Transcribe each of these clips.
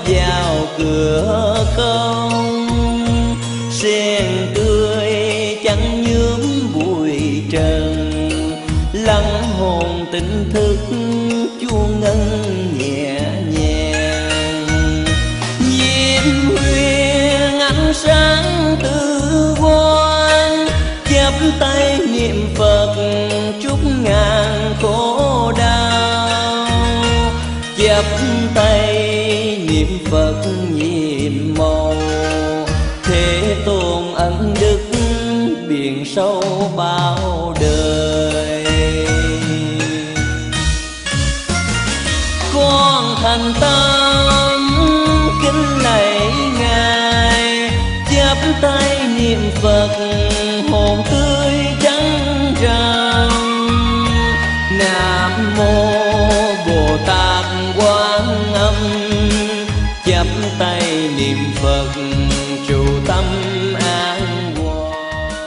vào cửa công. Sen tươi chẳng nhuốm bụi trần, lắng hồn tỉnh thức chuông ngân nhẹ nhàng. Diêm huyền ánh sáng từ quan, chắp tay niệm Phật trút ngàn khổ đau. Chắp tay niệm Phật nhiệm màu, Thế Tôn ân đức biển sâu bao đời. Con thành tâm kính lạy Ngài, chắp tay niệm Phật hồn tươi trắng răng. Nam mô Bồ Tát Quán Âm, chắp tay niệm Phật trụ tâm an hòa.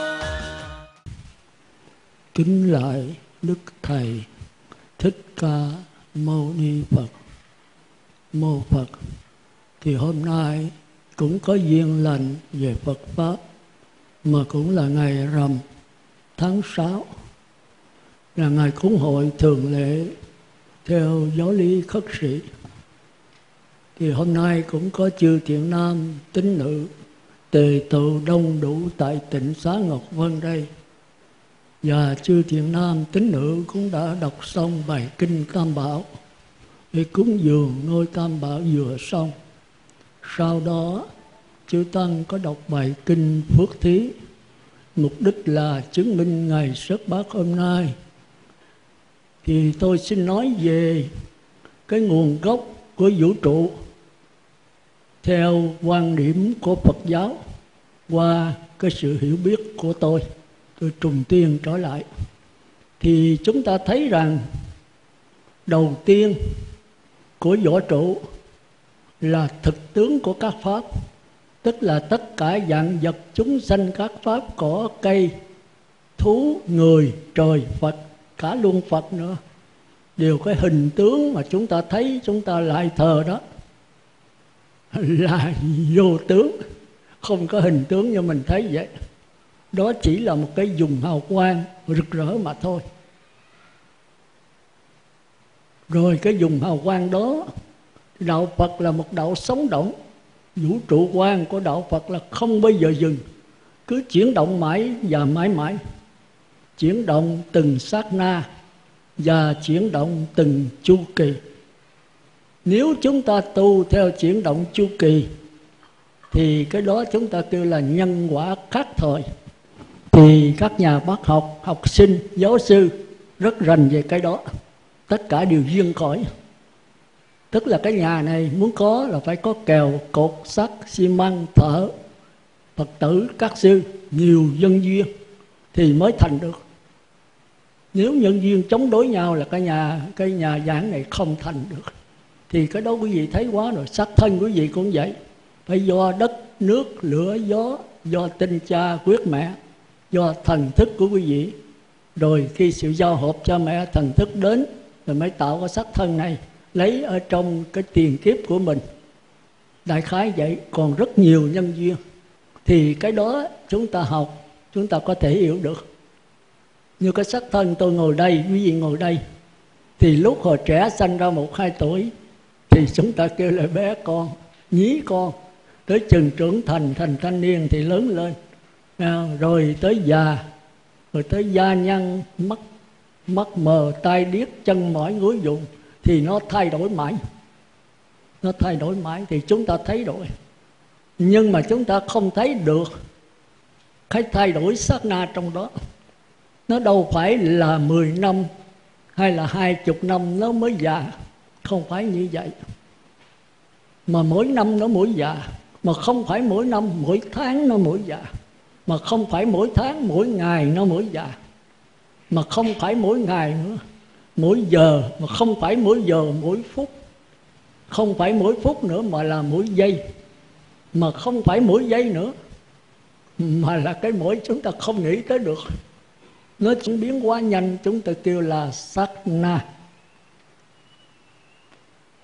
Kính lại Đức Thầy Thích Ca Mâu Ni Phật. Mô Phật. Thì hôm nay cũng có duyên lành về Phật Pháp, mà cũng là ngày rằm tháng 6, là ngày cúng hội thường lệ theo giáo lý khất sĩ. Thì hôm nay cũng có chư thiện nam tín nữ tề tựu đông đủ tại tỉnh Xá Ngọc Vân đây. Và chư thiện nam tín nữ cũng đã đọc xong bài kinh Tam Bảo để cúng dường ngôi Tam Bảo vừa xong. Sau đó chư tăng có đọc bài kinh Phước Thí, mục đích là chứng minh ngày Sớt Bát hôm nay. Thì tôi xin nói về cái nguồn gốc của vũ trụ theo quan điểm của Phật giáo qua cái sự hiểu biết của tôi trùng tiên trở lại. Thì chúng ta thấy rằng đầu tiên của vũ trụ là thực tướng của các pháp, tức là tất cả dạng vật chúng sanh, các pháp, cỏ, cây, thú, người, trời, Phật, cả luôn Phật nữa, đều cái hình tướng mà chúng ta thấy, chúng ta lại thờ đó là vô tướng, không có hình tướng như mình thấy vậy. Đó chỉ là một cái vùng hào quang rực rỡ mà thôi. Rồi cái vùng hào quang đó, đạo Phật là một đạo sống động. Vũ trụ quan của đạo Phật là không bao giờ dừng, cứ chuyển động mãi và mãi mãi. Chuyển động từng sát na và chuyển động từng chu kỳ. Nếu chúng ta tu theo chuyển động chu kỳ thì cái đó chúng ta kêu là nhân quả khác thời. Thì các nhà bác học, học sinh, giáo sư rất rành về cái đó. Tất cả đều duyên khởi. Tức là cái nhà này muốn có là phải có kèo, cột, sắt, xi măng, thợ, Phật tử, các sư, nhiều nhân duyên thì mới thành được. Nếu nhân duyên chống đối nhau là cái nhà giảng này không thành được. Thì cái đó quý vị thấy quá rồi. Xác thân quý vị cũng vậy, phải do đất, nước, lửa, gió, do tinh cha, quyết mẹ, do thần thức của quý vị. Rồi khi sự giao hợp cha mẹ thần thức đến rồi mới tạo cái xác thân này, lấy ở trong cái tiền kiếp của mình. Đại khái vậy, còn rất nhiều nhân duyên. Thì cái đó chúng ta học, chúng ta có thể hiểu được. Như cái xác thân tôi ngồi đây, quý vị ngồi đây, thì lúc hồi trẻ sanh ra 1-2 tuổi thì chúng ta kêu là bé con, nhí con. Tới chừng trưởng thành, thành thanh niên thì lớn lên. Rồi tới già, rồi tới gia nhân, mắt mờ, tai điếc, chân mỏi, gối dụng. Thì nó thay đổi mãi. Nó thay đổi mãi thì chúng ta thấy rồi. Nhưng mà chúng ta không thấy được cái thay đổi sát na trong đó. Nó đâu phải là 10 năm hay là 20 năm nó mới già. Không phải như vậy. Mà mỗi năm nó mỗi già. Mà không phải mỗi năm, mỗi tháng nó mỗi già. Mà không phải mỗi tháng, mỗi ngày nó mỗi già. Mà không phải mỗi ngày nữa, mỗi giờ. Mà không phải mỗi giờ, mỗi phút. Không phải mỗi phút nữa mà là mỗi giây. Mà không phải mỗi giây nữa, mà là cái mỗi chúng ta không nghĩ tới được. Nó chuyển biến quá nhanh, chúng ta kêu là sát na.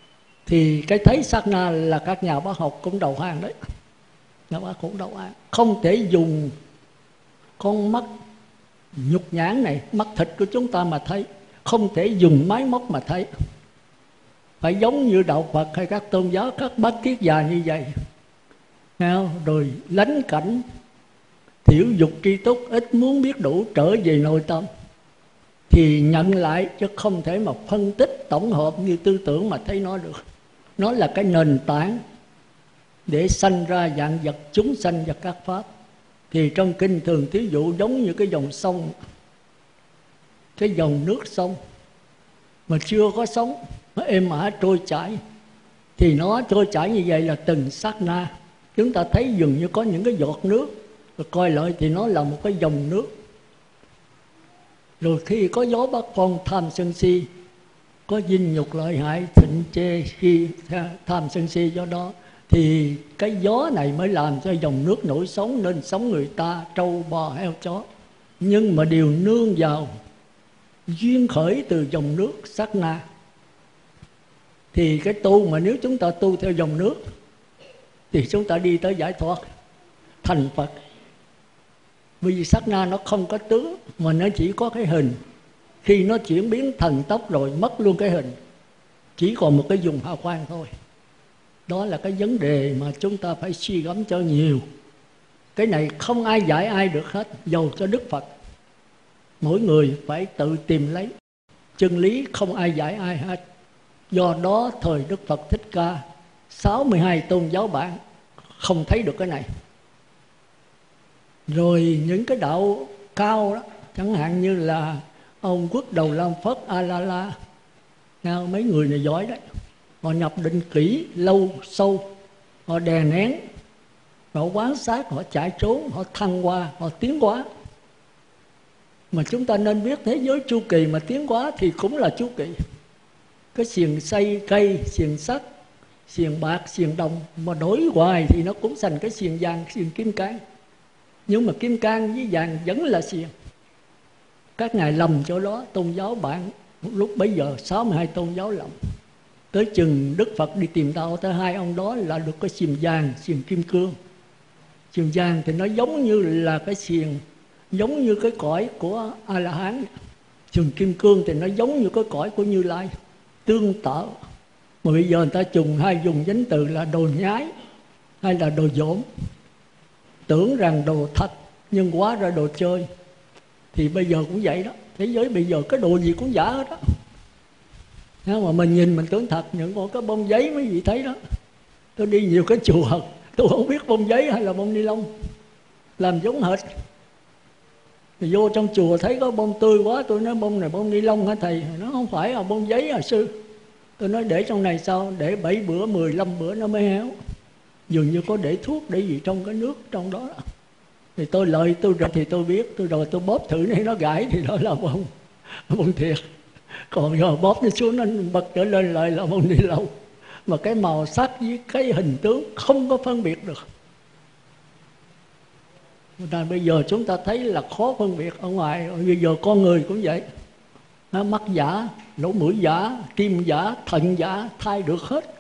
Thì cái thấy sát na là các nhà bác học cũng đầu hàng đấy. Nhà bác cũng đầu hàng. Không thể dùng con mắt nhục nhãn này, mắt thịt của chúng ta mà thấy. Không thể dùng máy móc mà thấy. Phải giống như đạo Phật hay các tôn giáo, các bát kiết già như vậy. Rồi lánh cảnh, thiểu dục tri túc, ít muốn biết đủ, trở về nội tâm. Thì nhận lại, chứ không thể mà phân tích tổng hợp như tư tưởng mà thấy nó được. Nó là cái nền tảng để sanh ra vạn vật chúng sanh và các pháp. Thì trong kinh thường thí dụ giống như cái dòng sông, cái dòng nước sông mà chưa có sóng, nó êm ả trôi chảy. Thì nó trôi chảy như vậy là từng sát na. Chúng ta thấy dường như có những cái giọt nước, rồi coi lại thì nó là một cái dòng nước. Rồi khi có gió bắt phong tham sân si, có dinh nhục lợi hại thịnh chê khi tham sân si, do đó thì cái gió này mới làm cho dòng nước nổi sóng, nên sống người ta, trâu bò heo chó. Nhưng mà đều nương vào duyên khởi từ dòng nước sát na. Thì cái tu mà nếu chúng ta tu theo dòng nước thì chúng ta đi tới giải thoát, thành Phật. Vì sát na nó không có tướng, mà nó chỉ có cái hình. Khi nó chuyển biến thần tốc rồi mất luôn cái hình, chỉ còn một cái vùng hào quang thôi. Đó là cái vấn đề mà chúng ta phải suy gẫm cho nhiều. Cái này không ai dạy ai được hết, dầu cho Đức Phật. Mỗi người phải tự tìm lấy chân lý, không ai dạy ai hết. Do đó thời Đức Phật Thích Ca, 62 tôn giáo bạn không thấy được cái này. Rồi những cái đạo cao đó, chẳng hạn như là ông Quốc Đầu Lam Phất, A-la-la, mấy người này giỏi đấy. Họ nhập định kỹ, lâu, sâu, họ đè nén, họ quán sát, họ chạy trốn, họ thăng hoa, họ tiến hóa. Mà chúng ta nên biết thế giới chu kỳ mà tiến hóa thì cũng là chu kỳ. Cái xiềng xay cây, xiềng sắt, xiềng bạc, xiềng đồng mà đổi hoài thì nó cũng thành cái xiềng vàng, xiềng kim cang. Nhưng mà kim cang với vàng vẫn là xiềng. Các ngài lầm chỗ đó, tôn giáo bạn lúc bấy giờ 62 tôn giáo lầm. Tới chừng Đức Phật đi tìm đạo tới hai ông đó là được cái xiềng vàng, xiềng kim cương. Xiềng vàng thì nó giống như là cái xiềng, giống như cái cõi của A-la-hán. Xiềng kim cương thì nó giống như cái cõi của Như Lai, tương tự. Mà bây giờ người ta hay dùng danh từ là đồ nhái hay là đồ dỗm. Tưởng rằng đồ thật nhưng hóa ra đồ chơi. Thì bây giờ cũng vậy đó. Thế giới bây giờ cái đồ gì cũng giả hết đó. Mà mình nhìn mình tưởng thật, những con cái bông giấy mấy vị thấy đó. Tôi đi nhiều cái chùa, tôi không biết bông giấy hay là bông ni lông, làm giống hệt. Thì vô trong chùa thấy có bông tươi quá, tôi nói bông này bông ni lông hả thầy? Nó không phải là bông giấy hả sư? Tôi nói để trong này sao? Để 7 bữa, 15 bữa nó mới héo. Dường như có để thuốc để gì trong cái nước trong đó. Thì tôi lợi tôi rồi thì tôi biết, tôi rồi tôi bóp thử này nó gãy thì đó là bông thiệt. Còn giờ bóp nó xuống nó bật trở lên lại là bông ni lông. Mà cái màu sắc với cái hình tướng không có phân biệt được. Nên bây giờ chúng ta thấy là khó phân biệt ở ngoài. Bây giờ con người cũng vậy, mắt giả, lỗ mũi giả, tim giả, thận giả, thay được hết.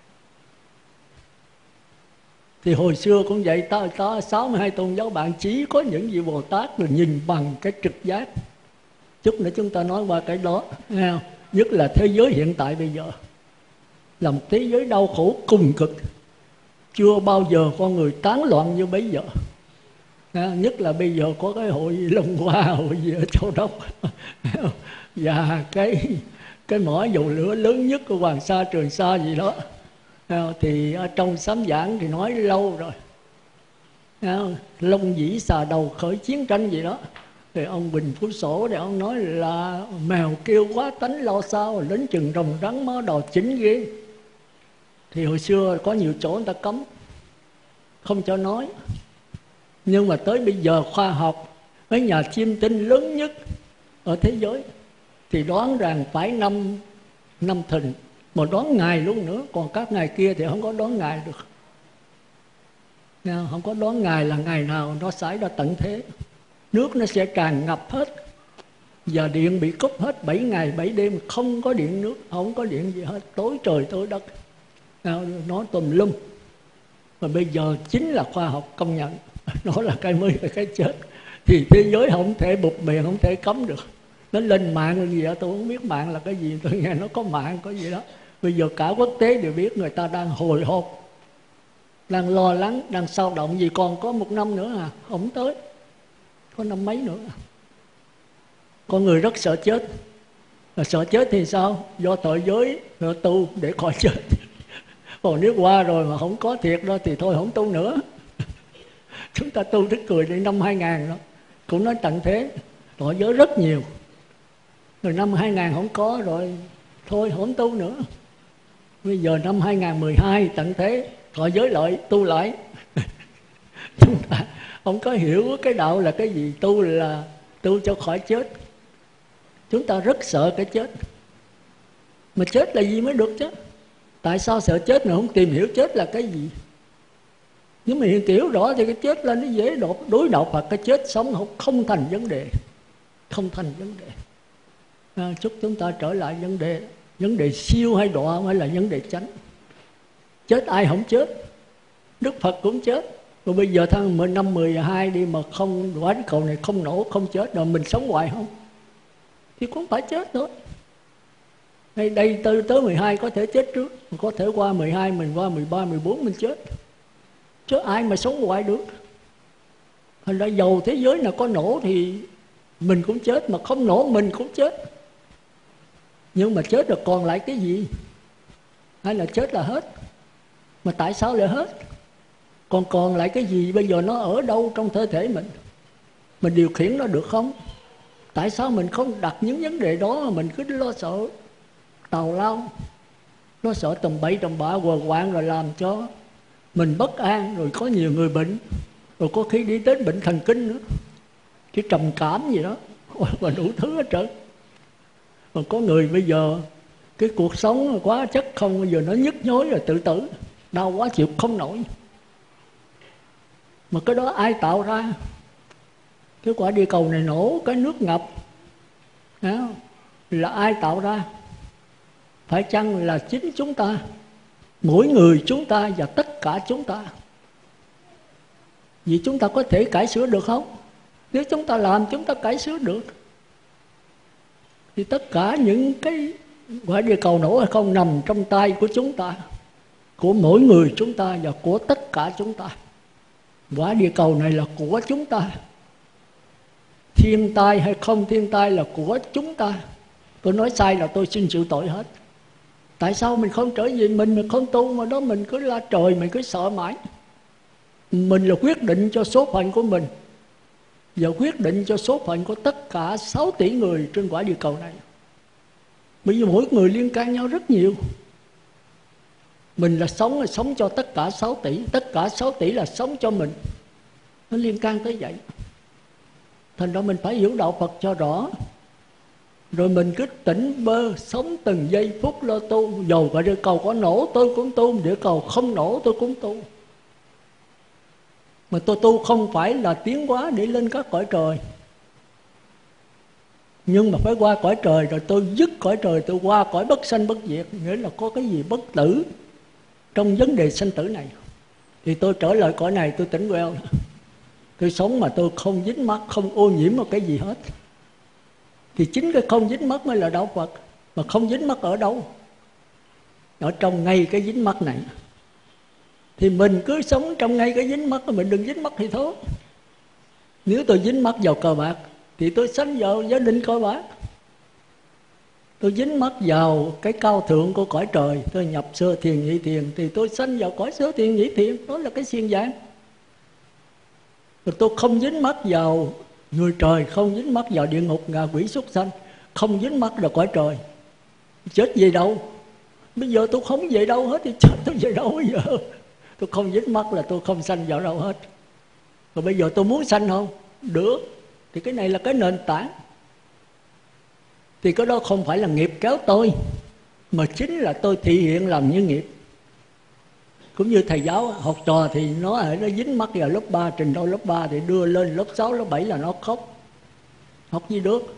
Thì hồi xưa cũng vậy, ta 62 tôn giáo bạn chỉ có những vị Bồ Tát là nhìn bằng cái trực giác. Chút nữa chúng ta nói qua cái đó, nghe không? Nhất là thế giới hiện tại bây giờ là một thế giới đau khổ cùng cực. Chưa bao giờ con người tán loạn như bây giờ. Nhất là bây giờ có cái hội Long Hoa, hội gì ở Châu Đốc và cái mỏ dầu lửa lớn nhất của Hoàng Sa, Trường Sa gì đó. Thì ở trong sám giảng thì nói lâu rồi. Long dĩ xà đầu khởi chiến tranh gì đó. Thì ông Bình Phú Sổ thì ông nói là mèo kêu quá tánh lo sao, đến chừng rồng rắn mó đò chính ghê. Thì hồi xưa có nhiều chỗ người ta cấm, không cho nói. Nhưng mà tới bây giờ khoa học, mấy nhà chiêm tinh lớn nhất ở thế giới thì đoán rằng phải năm Thìn, mà đoán ngày luôn nữa. Còn các ngày kia thì không có đoán ngày được. Không có đoán ngày là ngày nào nó xảy ra tận thế. Nước nó sẽ tràn ngập hết, và điện bị cúp hết 7 ngày 7 đêm, không có điện nước, không có điện gì hết, tối trời tối đất. nói tùm lum. Mà bây giờ chính là khoa học công nhận nó là cái mới là cái chết, thì thế giới không thể bụp miệng, không thể cấm được. Nó lên mạng là gì đó, tôi không biết mạng là cái gì, tôi nghe nó có mạng có gì đó. Bây giờ cả quốc tế đều biết, người ta đang hồi hộp, đang lo lắng, đang sao động, vì còn có 1 năm nữa à, không tới, có năm mấy nữa. Con người rất sợ chết. Mà sợ chết thì sao? Do tội giới tu để khỏi chết. Còn nếu qua rồi mà không có thiệt đó thì thôi không tu nữa. Chúng ta tu rất cười đến năm 2000 đó, cũng nói tận thế, tội giới rất nhiều. Rồi năm 2000 không có rồi, thôi không tu nữa. Bây giờ năm 2012 tận thế, tội giới lợi, tu lại. Chúng ta không có hiểu cái đạo là cái gì, tu là tu cho khỏi chết. Chúng ta rất sợ cái chết. Mà chết là gì mới được chứ? Tại sao sợ chết mà không tìm hiểu chết là cái gì? Nếu mà hiểu rõ thì cái chết là nó dễ đối đạo Phật. Cái chết sống không thành vấn đề. Không thành vấn đề. Chúc chúng ta trở lại vấn đề siêu hay đọa hay là vấn đề chánh. Chết ai không chết? Đức Phật cũng chết. Rồi bây giờ năm 12 đi mà không, quả địa cầu này không nổ, không chết, rồi mình sống hoài không? Thì cũng phải chết thôi. Đây tới 12 có thể chết trước, có thể qua 12 mình qua 13, 14 mình chết. Chứ ai mà sống hoài được. Thành ra dầu thế giới nào có nổ thì mình cũng chết, mà không nổ mình cũng chết. Nhưng mà chết rồi còn lại cái gì? Hay là chết là hết? Mà tại sao lại hết? Còn lại cái gì? Bây giờ nó ở đâu trong cơ thể mình? Mình điều khiển nó được không? Tại sao mình không đặt những vấn đề đó mà mình cứ lo sợ tào lao, lo sợ tầm bậy tầm bạ quờ quạng, rồi làm cho mình bất an, rồi có nhiều người bệnh, rồi có khi đi đến bệnh thần kinh nữa, cái trầm cảm gì đó, và đủ thứ hết trơn. Còn có người bây giờ cái cuộc sống quá chất không, bây giờ nó nhức nhối rồi tự tử, đau quá chịu không nổi. Mà cái đó ai tạo ra? Cái quả địa cầu này nổ, cái nước ngập đó, là ai tạo ra? Phải chăng là chính chúng ta, mỗi người chúng ta và tất cả chúng ta? Vì chúng ta có thể cải sửa được không? Nếu chúng ta làm, chúng ta cải sửa được. Thì tất cả những cái quả địa cầu nổ hay không nằm trong tay của chúng ta, của mỗi người chúng ta và của tất cả chúng ta. Quả địa cầu này là của chúng ta. Thiên tai hay không thiên tai là của chúng ta. Tôi nói sai là tôi xin chịu tội hết. Tại sao mình không trở về mình không tu, mà đó mình cứ la trời, mình cứ sợ mãi. Mình là quyết định cho số phận của mình, và quyết định cho số phận của tất cả 6 tỷ người trên quả địa cầu này. Bởi vì mỗi người liên can nhau rất nhiều. Mình là sống cho tất cả 6 tỷ, tất cả 6 tỷ là sống cho mình. Nó liên can tới vậy. Thành ra mình phải hiểu đạo Phật cho rõ. Rồi mình cứ tỉnh bơ, sống từng giây phút lo tu. Dầu quả địa cầu có nổ tôi cũng tu, địa cầu không nổ tôi cũng tu. Mà tôi tu không phải là tiến hóa để lên các cõi trời, nhưng mà phải qua cõi trời rồi tôi dứt cõi trời, tôi qua cõi bất sanh bất diệt. Nghĩa là có cái gì bất tử trong vấn đề sanh tử này, thì tôi trở lại cõi này, tôi tỉnh queo. Tôi sống mà tôi không dính mắc, không ô nhiễm một cái gì hết. Thì chính cái không dính mắc mới là đạo Phật. Mà không dính mắc ở đâu? Ở trong ngay cái dính mắc này. Thì mình cứ sống trong ngay cái dính mắc, mình đừng dính mắc thì thôi. Nếu tôi dính mắc vào cờ bạc thì tôi sanh vào gia đình cờ bạc. Tôi dính mắc vào cái cao thượng của cõi trời, tôi nhập sơ thiền nhị thiền, thì tôi sanh vào cõi sơ thiền nhị thiền. Đó là cái xiên giang. Rồi tôi không dính mắc vào người trời, không dính mắc vào địa ngục, ngạ quỷ, súc sanh, không dính mắc vào cõi trời. Chết về đâu? Bây giờ tôi không về đâu hết thì chết tôi về đâu bây giờ? Tôi không dính mắc là tôi không sanh vào đâu hết. Rồi bây giờ tôi muốn sanh không? Được. Thì cái này là cái nền tảng. Thì cái đó không phải là nghiệp kéo tôi, mà chính là tôi thị hiện làm như nghiệp. Cũng như thầy giáo học trò thì nó dính mắc vào lớp 3, trình độ lớp 3 thì đưa lên lớp 6, lớp 7 là nó khóc. Học gì được.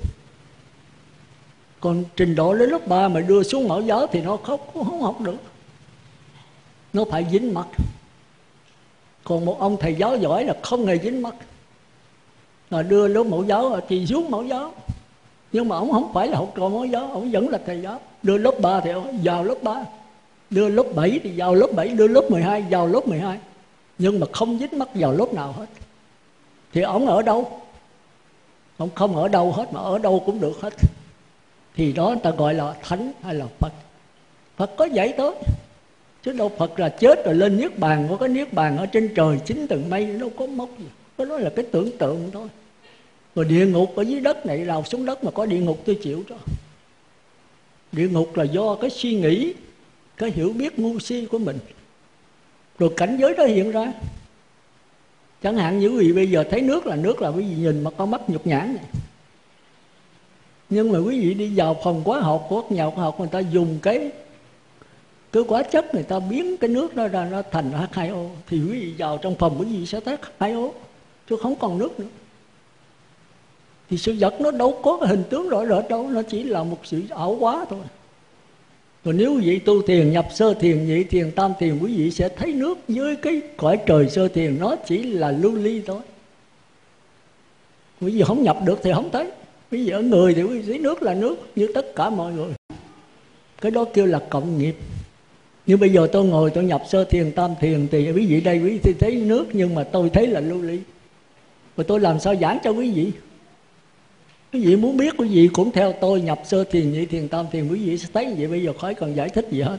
Còn trình độ đến lớp 3 mà đưa xuống mẫu giáo thì nó khóc, cũng không học được. nó phải dính mắt. Còn một ông thầy giáo giỏi là không hề dính mắt, là đưa lớp mẫu giáo thì xuống mẫu giáo, nhưng mà ông không phải là học trò mẫu giáo, ông vẫn là thầy giáo. Đưa lớp 3 thì ông vào lớp 3, đưa lớp 7 thì vào lớp 7, đưa lớp 12 vào lớp 12, nhưng mà không dính mắt vào lớp nào hết. Thì ông ở đâu? Ông không ở đâu hết, mà ở đâu cũng được hết. Thì đó người ta gọi là thánh hay là Phật. Phật có dạy tới, chứ đâu Phật là chết rồi lên niết bàn, có cái niết bàn ở trên trời 9 tầng mây, đâu có mốc gì. Cái đó là cái tưởng tượng thôi. Rồi địa ngục ở dưới đất này, đào xuống đất mà có địa ngục tôi chịu cho. Địa ngục là do cái suy nghĩ, cái hiểu biết ngu si của mình, rồi cảnh giới đó hiện ra. Chẳng hạn như quý vị bây giờ thấy nước là quý vị nhìn mà con mắt nhục nhãn này. Nhưng mà quý vị đi vào phòng hóa học của nhà khoa học, người ta dùng cái hóa chất, người ta biến cái nước đó ra, nó thành H2O, thì quý vị vào trong phòng quý vị sẽ thấy H2O, chứ không còn nước nữa. Thì sự vật nó đâu có cái hình tướng rõ rệt đâu, nó chỉ là một sự ảo hóa thôi. Còn nếu quý vị tu thiền, nhập sơ thiền, nhị thiền, tam thiền, quý vị sẽ thấy nước dưới cái cõi trời sơ thiền, nó chỉ là lưu ly thôi. Quý vị không nhập được thì không thấy. Quý vị ở người thì quý vị thấy nước là nước như tất cả mọi người. Cái đó kêu là cộng nghiệp. Như bây giờ tôi ngồi tôi nhập sơ thiền, tam thiền, thì quý vị đây quý vị thấy nước, nhưng mà tôi thấy là lưu ly. Rồi tôi làm sao giảng cho quý vị? Quý vị muốn biết, quý vị cũng theo tôi nhập sơ thiền, nhị thiền, tam thiền, quý vị sẽ thấy vậy. Bây giờ khỏi cần giải thích gì hết.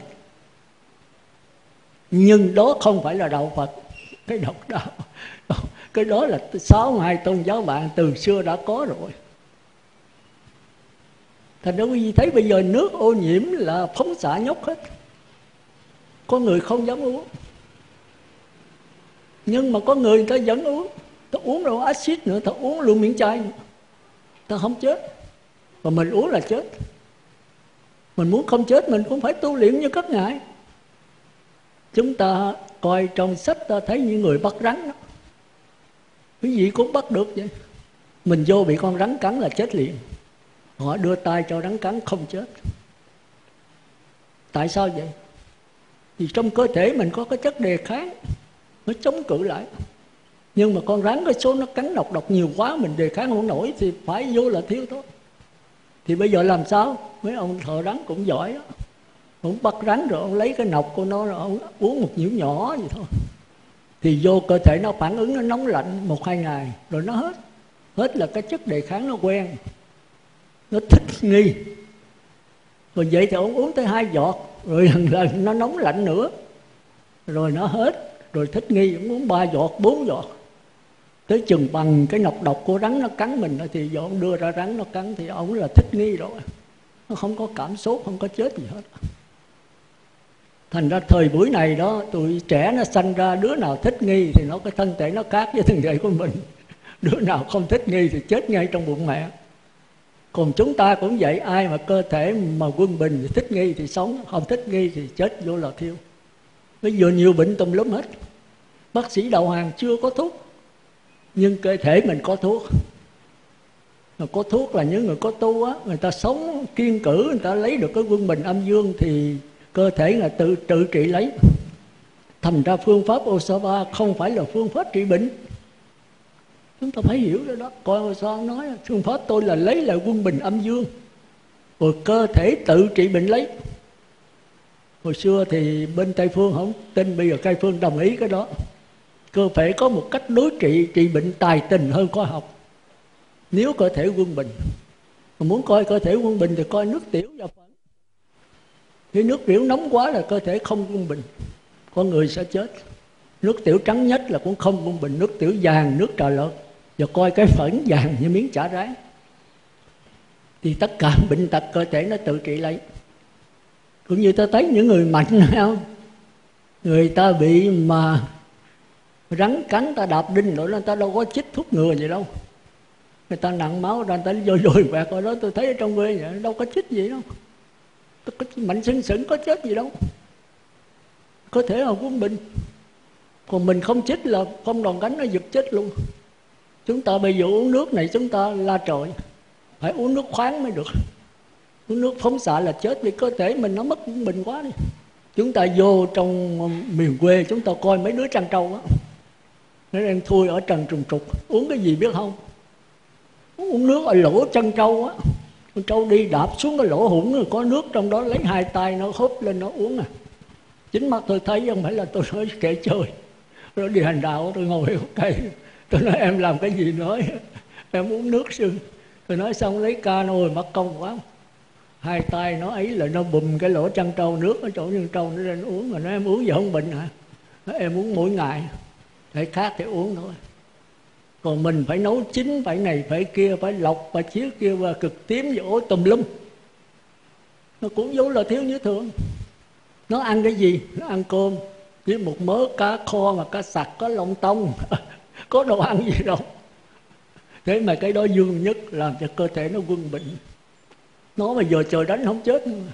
Nhưng đó không phải là đạo Phật. Cái độc đạo, cái đó là 62 tôn giáo bạn từ xưa đã có rồi. Thành ra quý vị thấy bây giờ nước ô nhiễm là phóng xạ nhóc hết, có người không dám uống, nhưng mà có người ta vẫn uống. Ta uống rồi axit nữa, ta uống luôn miếng chai nữa, ta không chết. Và mình uống là chết. Mình muốn không chết mình cũng phải tu luyện như các ngài. Chúng ta coi trong sách ta thấy những người bắt rắn đó, quý vị cũng bắt được vậy. Mình vô bị con rắn cắn là chết liền, họ đưa tay cho rắn cắn không chết. Tại sao vậy? Vì trong cơ thể mình có cái chất đề kháng, nó chống cự lại. Nhưng mà con rắn cái số nó cắn độc nhiều quá, mình đề kháng không nổi thì phải vô là thiếu thôi. Thì bây giờ làm sao? Mấy ông thợ rắn cũng giỏi đó. Ông bắt rắn rồi ông lấy cái nọc của nó, rồi ông uống một nhiễu nhỏ vậy thôi, thì vô cơ thể nó phản ứng, nó nóng lạnh 1-2 ngày rồi nó hết. Hết là cái chất đề kháng nó quen, nó thích nghi. Rồi vậy thì ông uống tới 2 giọt, rồi lần nó nóng lạnh nữa, rồi nó hết. Rồi thích nghi, ông uống 3 giọt, 4 giọt, tới chừng bằng cái nọc độc của rắn nó cắn mình, thì giờ ông đưa ra rắn nó cắn thì ông là thích nghi rồi. Nó không có cảm xúc, không có chết gì hết. Thành ra thời buổi này đó, tụi trẻ nó sanh ra, đứa nào thích nghi thì nó cái thân thể nó khác với thân thể của mình. Đứa nào không thích nghi thì chết ngay trong bụng mẹ. Còn chúng ta cũng vậy, ai mà cơ thể mà quân bình thì thích nghi thì sống, không thích nghi thì chết vô là thiêu. Bây giờ nhiều bệnh tùm lum hết. Bác sĩ đầu hàng chưa có thuốc, nhưng cơ thể mình có thuốc. Mà có thuốc là những người có tu á, người ta sống kiên cử, người ta lấy được cái quân bình âm dương thì cơ thể là tự trị lấy. Thành ra phương pháp Osava không phải là phương pháp trị bệnh. Chúng ta phải hiểu rồi đó. Coi Osava nói phương pháp tôi là lấy lại quân bình âm dương, rồi cơ thể tự trị bệnh lấy. Hồi xưa thì bên Tây Phương không tin, bây giờ Tây Phương đồng ý cái đó. Cơ thể có một cách đối trị bệnh tài tình hơn khoa học. Nếu cơ thể quân bình, mà muốn coi cơ thể quân bình thì coi nước tiểu và phẫn. Khi nước tiểu nóng quá là cơ thể không quân bình, con người sẽ chết. Nước tiểu trắng nhất là cũng không quân bình, nước tiểu vàng, nước trà lợt. Và coi cái phẫn vàng như miếng chả rán. Thì tất cả bệnh tật cơ thể nó tự trị lấy. Cũng như ta thấy những người mạnh không, người ta bị mà rắn cắn, ta đạp đinh rồi người ta đâu có chích thuốc ngừa gì đâu. Người ta nặng máu ra, người ta dồi quẹt rồi đó. Tôi thấy ở trong quê vậy, đâu có chích gì đâu. Mạnh sưng sững có chết gì đâu. Có thể là quân bình. Còn mình không chích là không đòn cánh nó giật chết luôn. Chúng ta bây giờ uống nước này chúng ta la trời, phải uống nước khoáng mới được. Uống nước phóng xạ là chết, vì cơ thể mình nó mất quân bình quá đi. Chúng ta vô trong miền quê, chúng ta coi mấy đứa trăn trâu á, nó đang thui ở trần trùng trục, uống cái gì biết không? Uống nước ở lỗ chân trâu á. Con trâu đi đạp xuống cái lỗ hủng rồi có nước trong đó, lấy hai tay nó húp lên nó uống à. Chính mắt tôi thấy, không phải là tôi nói kể chơi. Rồi đi hành đạo tôi ngồi ở cây, tôi nói em làm cái gì nói em uống nước sư. Tôi nói xong lấy ca nồi mất công quá, hai tay nó ấy là nó bùm cái lỗ chân trâu, nước ở chỗ chân trâu nó lên uống. Mà nói em uống giờ không bệnh hả? Nói, em uống mỗi ngày, để khác thì uống thôi. Còn mình phải nấu chín, phải này phải kia, phải lọc, phải chiếu kia và cực tím và ối tùm lum. Nó cũng vốn là thiếu như thường. Nó ăn cái gì? Nó ăn cơm với một mớ cá kho mà cá sặc, có lông tông có đồ ăn gì đâu. Thế mà cái đó dương nhất, làm cho cơ thể nó quân bệnh. Nó mà giờ trời đánh không chết nữa.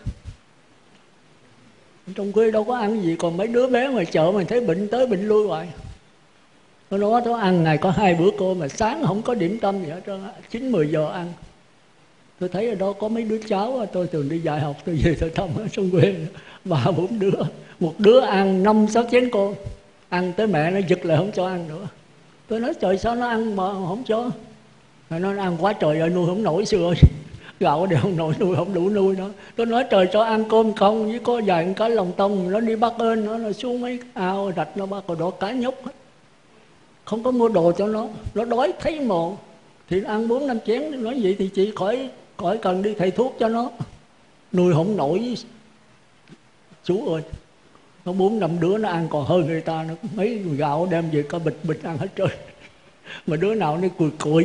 Trong quê đâu có ăn gì. Còn mấy đứa bé ngoài chợ mà thấy bệnh tới bệnh lui hoài. Nó ăn ngày có 2 bữa cơm, mà sáng không có điểm tâm gì hết trơn, 9-10 giờ ăn. Tôi thấy ở đó có mấy đứa cháu, tôi thường đi dạy học, tôi về tôi thăm ở trong quê 3-4 đứa. Một đứa ăn 5-6 chén cơm, ăn tới mẹ nó giật lại không cho ăn nữa. Tôi nói trời sao nó ăn mà không cho. Rồi nó ăn quá trời ơi, nuôi không nổi sư ơi. Gạo đều không nổi, nuôi không đủ nuôi nó. Tôi nói trời cho ăn cơm không, với có vài cái lòng tông, nó đi bắt ơn nó xuống mấy ao rạch nó bắt, rồi đó cá nhúc hết. Không có mua đồ cho nó đói thấy mồ thì ăn 4-5 chén. Nói vậy thì chị khỏi cần đi thầy thuốc cho nó, nuôi không nổi chú ơi. Nó 4-5 đứa nó ăn còn hơn người ta, nó mấy gạo đem về có bịch ăn hết trơn. Mà đứa nào nó cùi.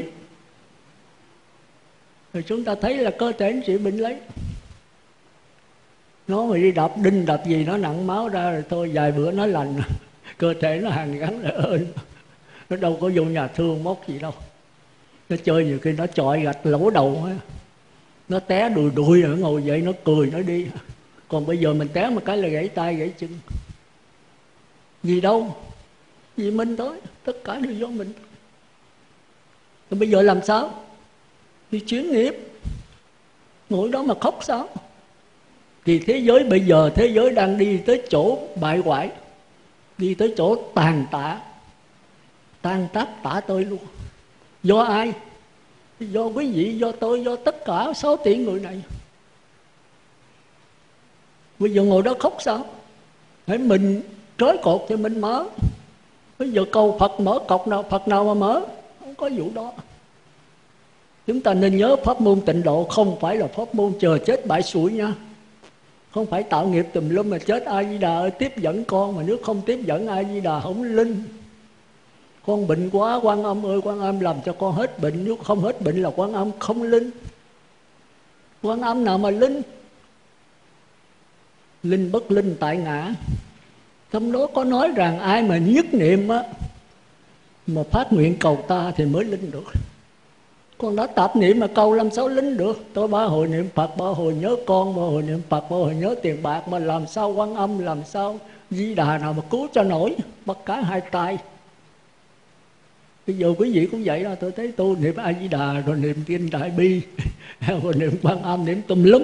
Rồi chúng ta thấy là cơ thể nó chịu bệnh lấy. Nó mà đi đạp đinh đạp gì nó nặng máu ra rồi thôi, vài bữa nó lành. Cơ thể nó hàn gắn lại ơn. Nó đâu có vô nhà thương móc gì đâu. Nó chơi nhiều khi nó chọi gạch lỗ đầu á, nó té đùi rồi ngồi dậy nó cười nó đi. Còn bây giờ mình té một cái là gãy tay gãy chân. Gì đâu, vì mình thôi, tất cả đều do mình. Rồi bây giờ làm sao? Đi chuyển nghiệp, ngồi đó mà khóc sao? Thì thế giới bây giờ, thế giới đang đi tới chỗ bại hoại, đi tới chỗ tàn tạ, tan tác tả tơi luôn. Do ai? Do quý vị, do tôi, do tất cả 6 tỷ người này. Bây giờ ngồi đó khóc sao? Hãy mình trói cột cho mình mở. Bây giờ cầu Phật mở cọc nào, Phật nào mà mở? Không có vụ đó. Chúng ta nên nhớ pháp môn tịnh độ không phải là pháp môn chờ chết bãi sủi nha. Không phải tạo nghiệp tùm lum mà chết A Di Đà ơi tiếp dẫn con, mà nếu không tiếp dẫn A Di Đà không linh. Con bệnh quá, Quan Âm ơi Quan Âm làm cho con hết bệnh, nếu không hết bệnh là Quan Âm không linh. Quan Âm nào mà linh? Linh bất linh tại ngã. Trong đó có nói rằng ai mà nhất niệm á, mà phát nguyện cầu ta thì mới linh được. Còn đã tạp niệm mà cầu làm sao linh được? Tôi 3 hồi niệm Phật, 3 hồi nhớ con, 3 hồi niệm Phật, 3 hồi nhớ tiền bạc, mà làm sao Quan Âm, làm sao Di Đà nào mà cứu cho nổi, bắt cả hai tay. Bây giờ quý vị cũng vậy đó, tôi thấy tôi niệm A Di Đà rồi niệm Kinh Đại Bi rồi niệm Quan Âm, niệm tùm lum.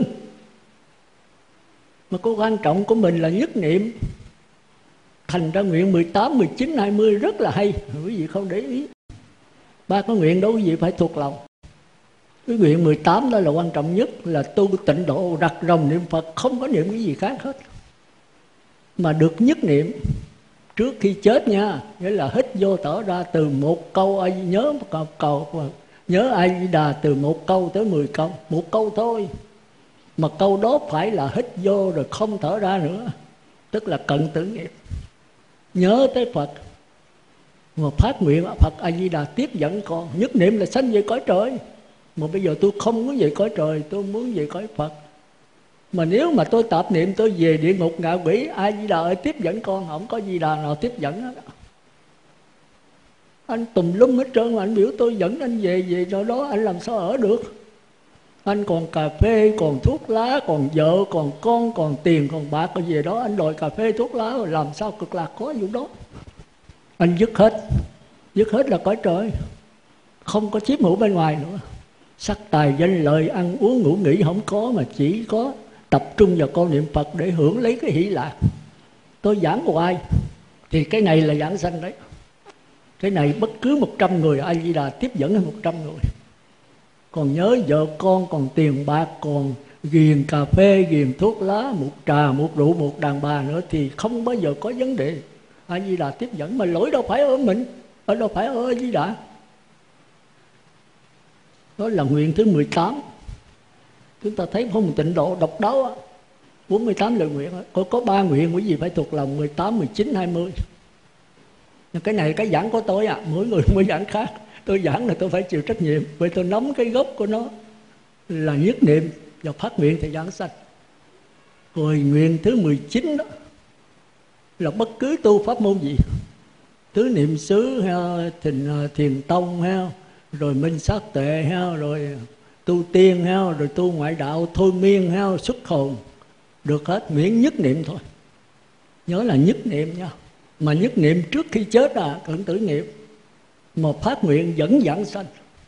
Mà cái quan trọng của mình là nhất niệm. Thành ra nguyện 18, 19, 20 rất là hay, quý vị không để ý. 3 cái nguyện đó quý vị phải thuộc lòng. Cái nguyện 18 đó là quan trọng nhất, là tu tịnh độ, đặt ròng niệm Phật, không có niệm cái gì khác hết. Mà được nhất niệm trước khi chết nha, nghĩa là hít vô thở ra từ một câu nhớ một câu, nhớ A Di Đà từ một câu tới 10 câu, một câu thôi. Mà câu đó phải là hít vô rồi không thở ra nữa, tức là cận tử nghiệp. Nhớ tới Phật mà phát nguyện Phật A Di Đà tiếp dẫn con, nhất niệm là sanh về cõi trời. Mà bây giờ tôi không muốn về cõi trời, tôi muốn về cõi Phật. Mà nếu mà tôi tạp niệm tôi về địa ngục ngạ quỷ, A Di Đà ơi tiếp dẫn con, không có Di Đà nào tiếp dẫn hết. Anh tùm lum hết trơn mà anh biểu tôi dẫn anh về chỗ đó, anh làm sao ở được? Anh còn cà phê, còn thuốc lá, còn vợ, còn con, còn tiền, còn bạc, rồi về đó anh đòi cà phê thuốc lá, rồi làm sao cực lạc có vụ đó. Anh dứt hết là cõi trời, không có chiếm hữu bên ngoài nữa. Sắc tài danh lợi ăn uống ngủ nghỉ không có, mà chỉ có tập trung vào con niệm Phật để hưởng lấy cái hỷ lạc. tôi giảng hoài thì cái này là giảng sanh đấy. Cái này bất cứ 100 người A Di Đà tiếp dẫn hay 100 người. Còn nhớ vợ con, còn tiền bạc, còn ghiền cà phê, ghiền thuốc lá, một trà, một rượu, một đàn bà nữa thì không bao giờ có vấn đề. A Di Đà tiếp dẫn, mà lỗi đâu phải ở mình, ở đâu phải ở A Di Đà. Đó là nguyện thứ 18. Chúng ta thấy không, tịnh độ độc đáo 48 lời nguyện. Có 3 nguyện quý vị phải thuộc lòng, 18, 19, 20. Cái này cái giảng của tôi mỗi người mỗi giảng khác. Tôi giảng là tôi phải chịu trách nhiệm, vì tôi nắm cái gốc của nó là nhất niệm và phát nguyện thì giảng sanh. Rồi nguyện thứ 19 đó là bất cứ tu pháp môn gì, tứ niệm xứ hay thiền tông hay rồi minh sát tệ hay rồi tu tiên hay rồi tu ngoại đạo, thôi miên hay xuất hồn, được hết, miễn nhất niệm thôi. Nhớ là nhất niệm nha. Mà nhất niệm trước khi chết cận tử niệm, mà phát nguyện vẫn giảng sanh.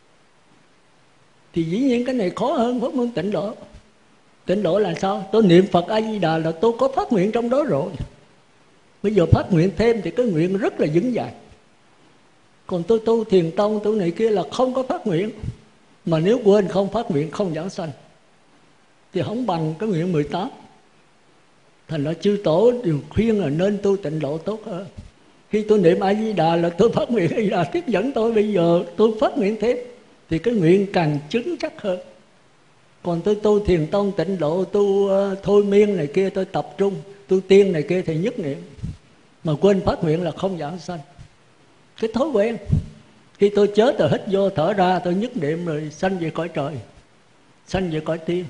Thì dĩ nhiên cái này khó hơn pháp môn tịnh độ. Tịnh độ là sao? Tôi niệm Phật A Di Đà là tôi có phát nguyện trong đó rồi. Bây giờ phát nguyện thêm thì cái nguyện rất là vững vàng. Còn tôi tu thiền tông, tu này kia là không có phát nguyện. Mà nếu quên không phát nguyện, không giảng sanh thì không bằng cái nguyện 18. Thành ra chư tổ đều khuyên là nên tu tịnh độ tốt hơn. Khi tôi niệm A Di Đà là tôi phát nguyện A Di Đà tiếp dẫn tôi, bây giờ tôi phát nguyện thêm thì cái nguyện càng chứng chắc hơn. Còn tôi tu thiền tông tịnh độ, tu thôi miên này kia, tôi tập trung, tu tiên này kia thì nhất niệm. Mà quên phát nguyện là không giảng sanh. Cái thói quen. Khi tôi chết rồi hít vô thở ra, tôi nhất niệm rồi sanh về cõi trời, sanh về cõi tiên.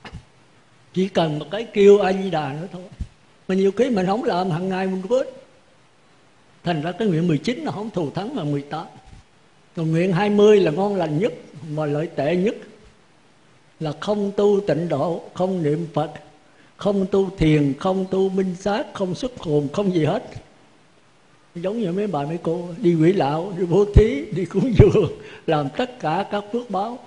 Chỉ cần một cái kêu A Di Đà nữa thôi. Mà nhiều khi mình không làm, hàng ngày mình quên. Thành ra cái nguyện 19 nó không thù thắng là 18. Còn nguyện 20 là ngon lành nhất mà lợi tệ nhất. Là không tu tịnh độ, không niệm Phật, không tu thiền, không tu minh sát, không xuất hồn, không gì hết. Giống như mấy bà mấy cô đi quỷ lạo, đi bố thí, đi cúng dường, làm tất cả các phước báo.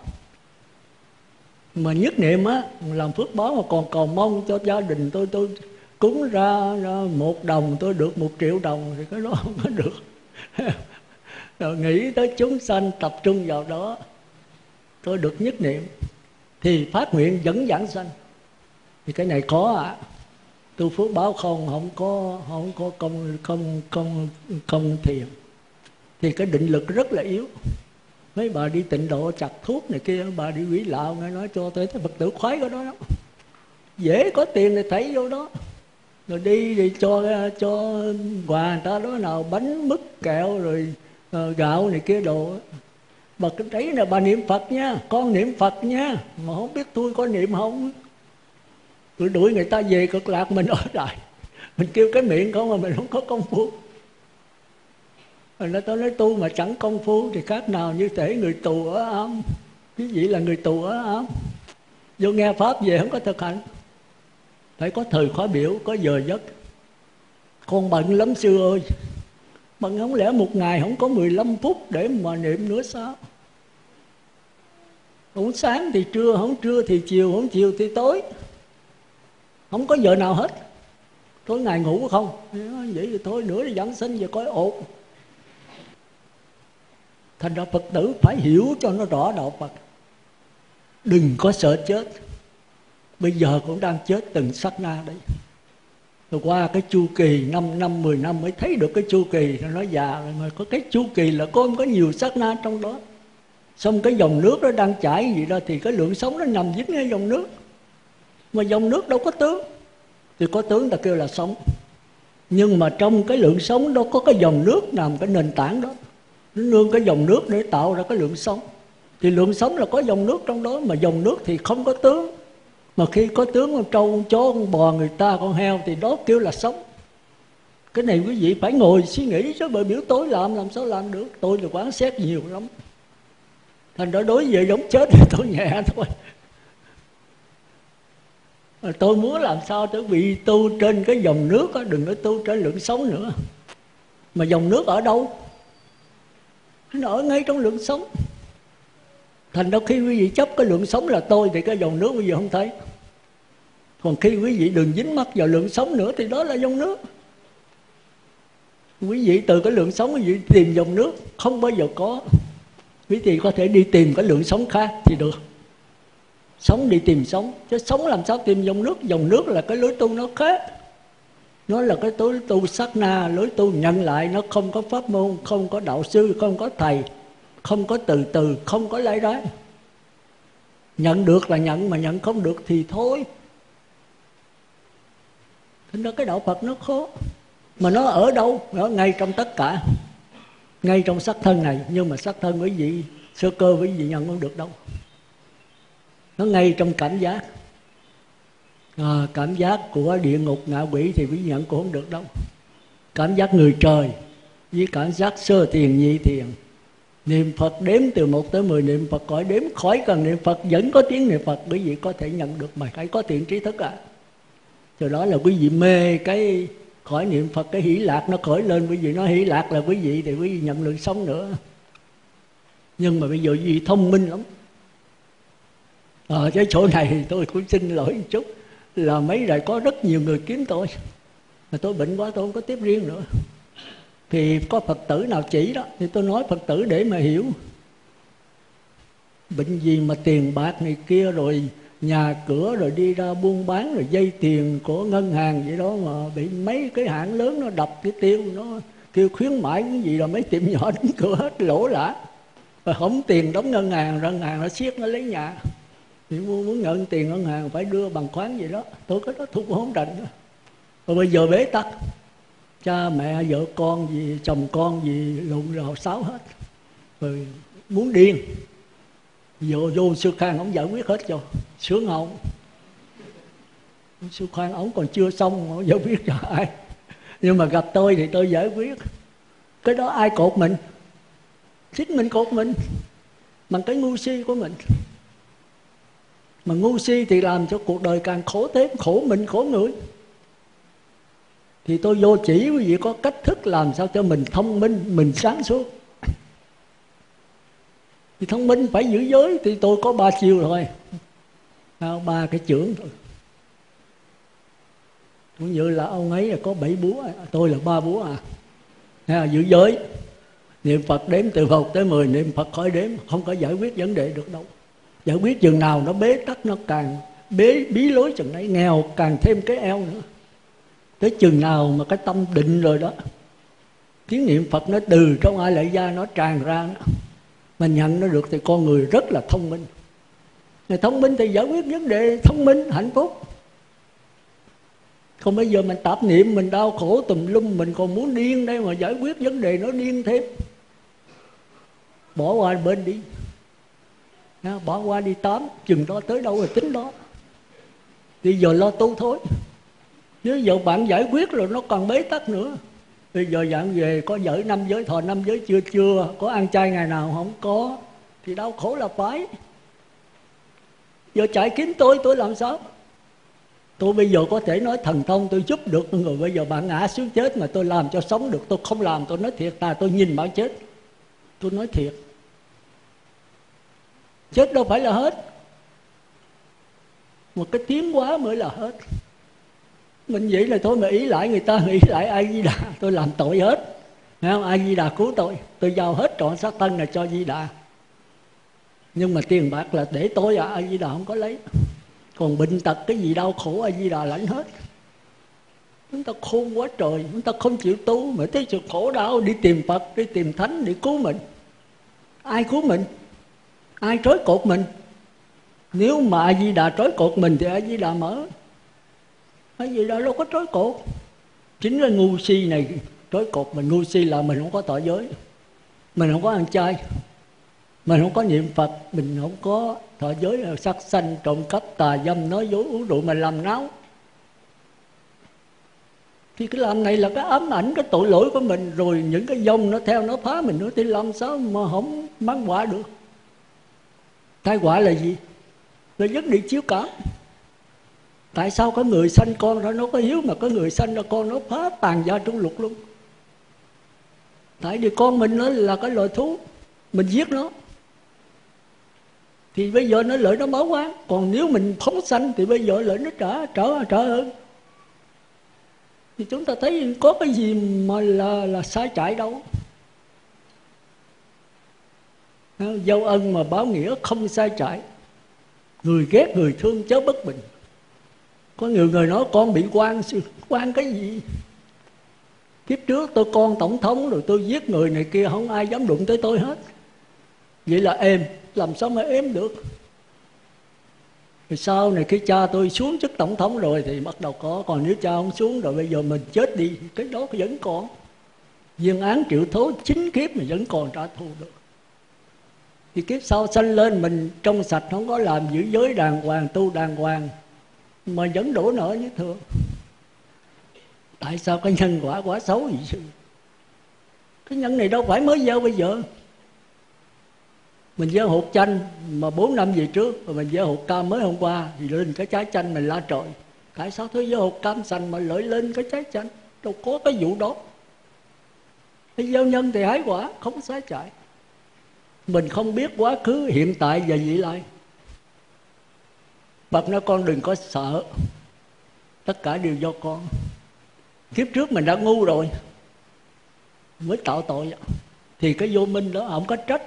Mà nhất niệm làm phước báo mà còn cầu mong cho gia đình tôi cúng ra 1 đồng tôi được 1 triệu đồng thì cái đó không có được. Rồi nghĩ tới chúng sanh, tập trung vào đó, tôi được nhất niệm thì phát nguyện vẫn giảng sanh. Thì cái này có tu phước báo không có công thiền thì cái định lực rất là yếu. Mấy bà đi tịnh độ chặt thuốc này kia, bà đi quỷ lạo nghe nói cho tôi thấy Phật tử khoái cái đó lắm. Dễ có tiền thì thấy vô đó. Rồi đi thì cho quà người ta đó, nào bánh mứt kẹo rồi gạo này kia đồ. Bà cứ thấy là bà niệm Phật nha, con niệm Phật nha, mà không biết tôi có niệm không. Tôi đuổi người ta về cực lạc, mình ở lại, mình kêu cái miệng không mà mình không có công phu. Rồi tôi nói tu mà chẳng công phu thì khác nào như thể người tù ở ám. Quý vị là người tù ở ám, vô nghe pháp về không có thực hành. Phải có thời khóa biểu, có giờ giấc. Con bận lắm sư ơi, bận không lẽ một ngày không có 15 phút để mà niệm nữa sao? Không sáng thì trưa, không trưa thì chiều, không chiều thì tối. Không có giờ nào hết. Tối ngày ngủ không? Vậy thì thôi nữa thì giảng sanh về cõi ổn. Thành ra Phật tử phải hiểu cho nó rõ đạo Phật. Đừng có sợ chết. Bây giờ cũng đang chết từng sát na đấy. Rồi qua cái chu kỳ 5 năm, 10 năm mới thấy được cái chu kỳ. Nó già rồi mà có cái chu kỳ là có nhiều sát na trong đó. Xong cái dòng nước nó đang chảy gì đó thì cái lượng sống nó nằm dính ngay dòng nước. Mà dòng nước đâu có tướng. Thì có tướng ta kêu là sống. Nhưng mà trong cái lượng sống đó có cái dòng nước nằm cái nền tảng đó. Nó nương cái dòng nước để tạo ra cái lượng sống. Thì lượng sống là có dòng nước trong đó. Mà dòng nước thì không có tướng. Mà khi có tướng con trâu, con chó, con bò, người ta, con heo thì đó kêu là sống. Cái này quý vị phải ngồi suy nghĩ chứ, bởi biểu tối làm sao làm được. Tôi là quán xét nhiều lắm. Thành ra đối với giống chết thì tôi nhẹ thôi. Tôi muốn làm sao để bị tu trên cái dòng nước đó, đừng có tu trên lượng sống nữa. Mà dòng nước ở đâu? Nó ở ngay trong lượng sống. Thành ra khi quý vị chấp cái lượng sống là tôi thì cái dòng nước quý vị không thấy. Còn khi quý vị đừng dính mắc vào lượng sống nữa thì đó là dòng nước. Quý vị từ cái lượng sống quý vị tìm dòng nước không bao giờ có. Quý vị có thể đi tìm cái lượng sống khác thì được. Sống đi tìm sống, chứ sống làm sao tìm dòng nước. Dòng nước là cái lối tu nó khác. Nó là cái lối tu sát na, lối tu nhận lại. Nó không có pháp môn, không có đạo sư, không có thầy, không có từ từ, không có lãi đái. Nhận được là nhận, mà nhận không được thì thôi. Thế đó, cái đạo Phật nó khó. Mà nó ở đâu? Nó ngay trong tất cả, ngay trong sắc thân này. Nhưng mà sắc thân quý vị sơ cơ quý vị nhận không được đâu. Nó ngay trong cảm giác. Cảm giác của địa ngục ngạ quỷ thì quý vị nhận cũng không được đâu. Cảm giác người trời với cảm giác sơ thiền nhị thiền. Niệm Phật đếm từ 1 tới 10, niệm Phật khỏi đếm, khỏi cần niệm Phật vẫn có tiếng niệm Phật, quý vị có thể nhận được mà phải có thiện trí thức Từ đó là quý vị mê cái khỏi niệm Phật, cái hỷ lạc nó khởi lên, quý vị nói hỷ lạc là quý vị thì quý vị nhận lượng sống nữa. Nhưng mà bây giờ quý vị thông minh lắm. Cái chỗ này thì tôi cũng xin lỗi một chút, là mấy rồi có rất nhiều người kiếm tôi, mà tôi bệnh quá tôi không có tiếp riêng nữa. Thì có Phật tử nào chỉ đó thì tôi nói Phật tử để mà hiểu. Bệnh gì mà tiền bạc này kia, rồi nhà cửa, rồi đi ra buôn bán, rồi dây tiền của ngân hàng vậy đó, mà bị mấy cái hãng lớn nó đập cái tiêu, nó kêu khuyến mãi cái gì, rồi mấy tiệm nhỏ đóng cửa hết lỗ lã, và không tiền đóng ngân hàng nó siết nó lấy nhà. Thì muốn nhận tiền ngân hàng phải đưa bằng khoán gì đó, tôi cái đó tôi cũng không rành nữa. Rồi bây giờ bế tắc, cha mẹ vợ con gì chồng con gì lộn rào xáo hết, rồi muốn điên. Vô Sư Khang ông giải quyết hết cho sướng không. Sư Khang ông còn chưa xong ông giải quyết cho ai. Nhưng mà gặp tôi thì tôi giải quyết. Cái đó ai cột mình? Chính mình cột mình bằng cái ngu si của mình. Mà ngu si thì làm cho cuộc đời càng khổ thêm, khổ mình khổ người. Thì tôi vô chỉ quý vị có cách thức làm sao cho mình thông minh, mình sáng suốt. Thì thông minh phải giữ giới, thì tôi có 3 chiều thôi, 3 cái chưởng thôi. Cũng như là ông ấy là có 7 búa, tôi là 3 búa giữ giới, niệm Phật đếm từ 1 tới 10, niệm Phật khỏi đếm, không có giải quyết vấn đề được đâu. Giải quyết chừng nào nó bế tắc, nó càng bí lối chừng ấy, nghèo càng thêm cái eo nữa. Tới chừng nào mà cái tâm định rồi đó, tiếng niệm Phật nó từ trong ai lại ra, nó tràn ra đó. Mà nhận nó được thì con người rất là thông minh. Người thông minh thì giải quyết vấn đề thông minh, hạnh phúc. Còn bây giờ mình tạp niệm, mình đau khổ tùm lum, mình còn muốn điên đây mà giải quyết vấn đề nó điên thêm. Bỏ qua bên đi, bỏ qua đi tám, chừng đó tới đâu rồi tính đó. Bây giờ lo tu thôi. Nếu giờ bạn giải quyết rồi nó còn bế tắc nữa. Bây giờ dạng về có giữ 5 giới, thọ 5 giới chưa, có ăn chay ngày nào không có, thì đau khổ là phải. Giờ chạy kiếm tôi làm sao? Tôi bây giờ có thể nói thần thông tôi giúp được người. Bây giờ bạn ngã xuống chết mà tôi làm cho sống được, tôi không làm, tôi nói thiệt tôi nhìn bạn chết. Tôi nói thiệt, chết đâu phải là hết, một cái tiến hóa mới là hết. Mình vậy là thôi mà ý lại người ta, nghĩ lại A Di Đà, tôi làm tội hết, thấy không? A Di Đà cứu tôi giao hết trọn xác thân là cho Di Đà. Nhưng mà tiền bạc là để tôi A Di Đà không có lấy. Còn bệnh tật cái gì đau khổ A Di Đà lãnh hết. Chúng ta khôn quá trời, chúng ta không chịu tu, mà thấy sự khổ đau đi tìm Phật, đi tìm Thánh để cứu mình. Ai cứu mình? Ai trói cột mình? Nếu mà A Di Đà trói cột mình thì A Di Đà mở. A Di Đà đâu có trói cột. Chính là ngu si này trói cột mình. Ngu si là mình không có tỏ giới, mình không có ăn chay, mình không có niệm Phật, mình không có thọ giới, sát sanh, trộm cắp, tà dâm, nói dối, uống rượu mà làm náo. Thì cái làm này là cái ám ảnh, cái tội lỗi của mình. Rồi những cái dông nó theo nó phá mình nữa, thì làm sao mà không mang quả được? Tai họa là gì? Là vấn đề chiếu cảm. Tại sao có người sanh con ra nó có hiếu, mà có người sanh ra con nó phá tàn gia trung lục luôn? Tại vì con mình nó là cái loài thú, mình giết nó thì bây giờ nó lợi nó báo oán. Còn nếu mình phóng sanh thì bây giờ lợi nó trả ơn. thì chúng ta thấy có cái gì mà là sai chạy đâu. Dâu ân mà báo nghĩa không sai chạy. Người ghét người thương chớ bất bình. Có nhiều người nói con bị quan cái gì? Kiếp trước tôi con tổng thống rồi tôi giết người này kia, không ai dám đụng tới tôi hết. Vậy là êm, làm sao mà êm được? Rồi sau này cái cha tôi xuống chức tổng thống rồi thì bắt đầu có. Còn nếu cha không xuống rồi bây giờ mình chết đi, cái đó vẫn còn. Viên án triệu thố 9 kiếp mà vẫn còn trả thù được. Thì kiếp sau sanh lên mình trong sạch, không có làm giữ giới đàng hoàng, tu đàng hoàng, mà vẫn đổ nợ như thường. Tại sao cái nhân quả quá xấu vậy chứ? Cái nhân này đâu phải mới gieo bây giờ. Mình gieo hột chanh mà 4 năm về trước, rồi mình gieo hột cam mới hôm qua thì lên cái trái chanh mình la trời. Tại sao tôi gieo hột cam xanh mà lợi lên cái trái chanh? Đâu có cái vụ đó. Cái gieo nhân thì hái quả, không sai chạy. Mình không biết quá khứ, hiện tại và vị lai. Phật nói con đừng có sợ, tất cả đều do con. Kiếp trước mình đã ngu rồi mới tạo tội, thì cái vô minh đó không có trách.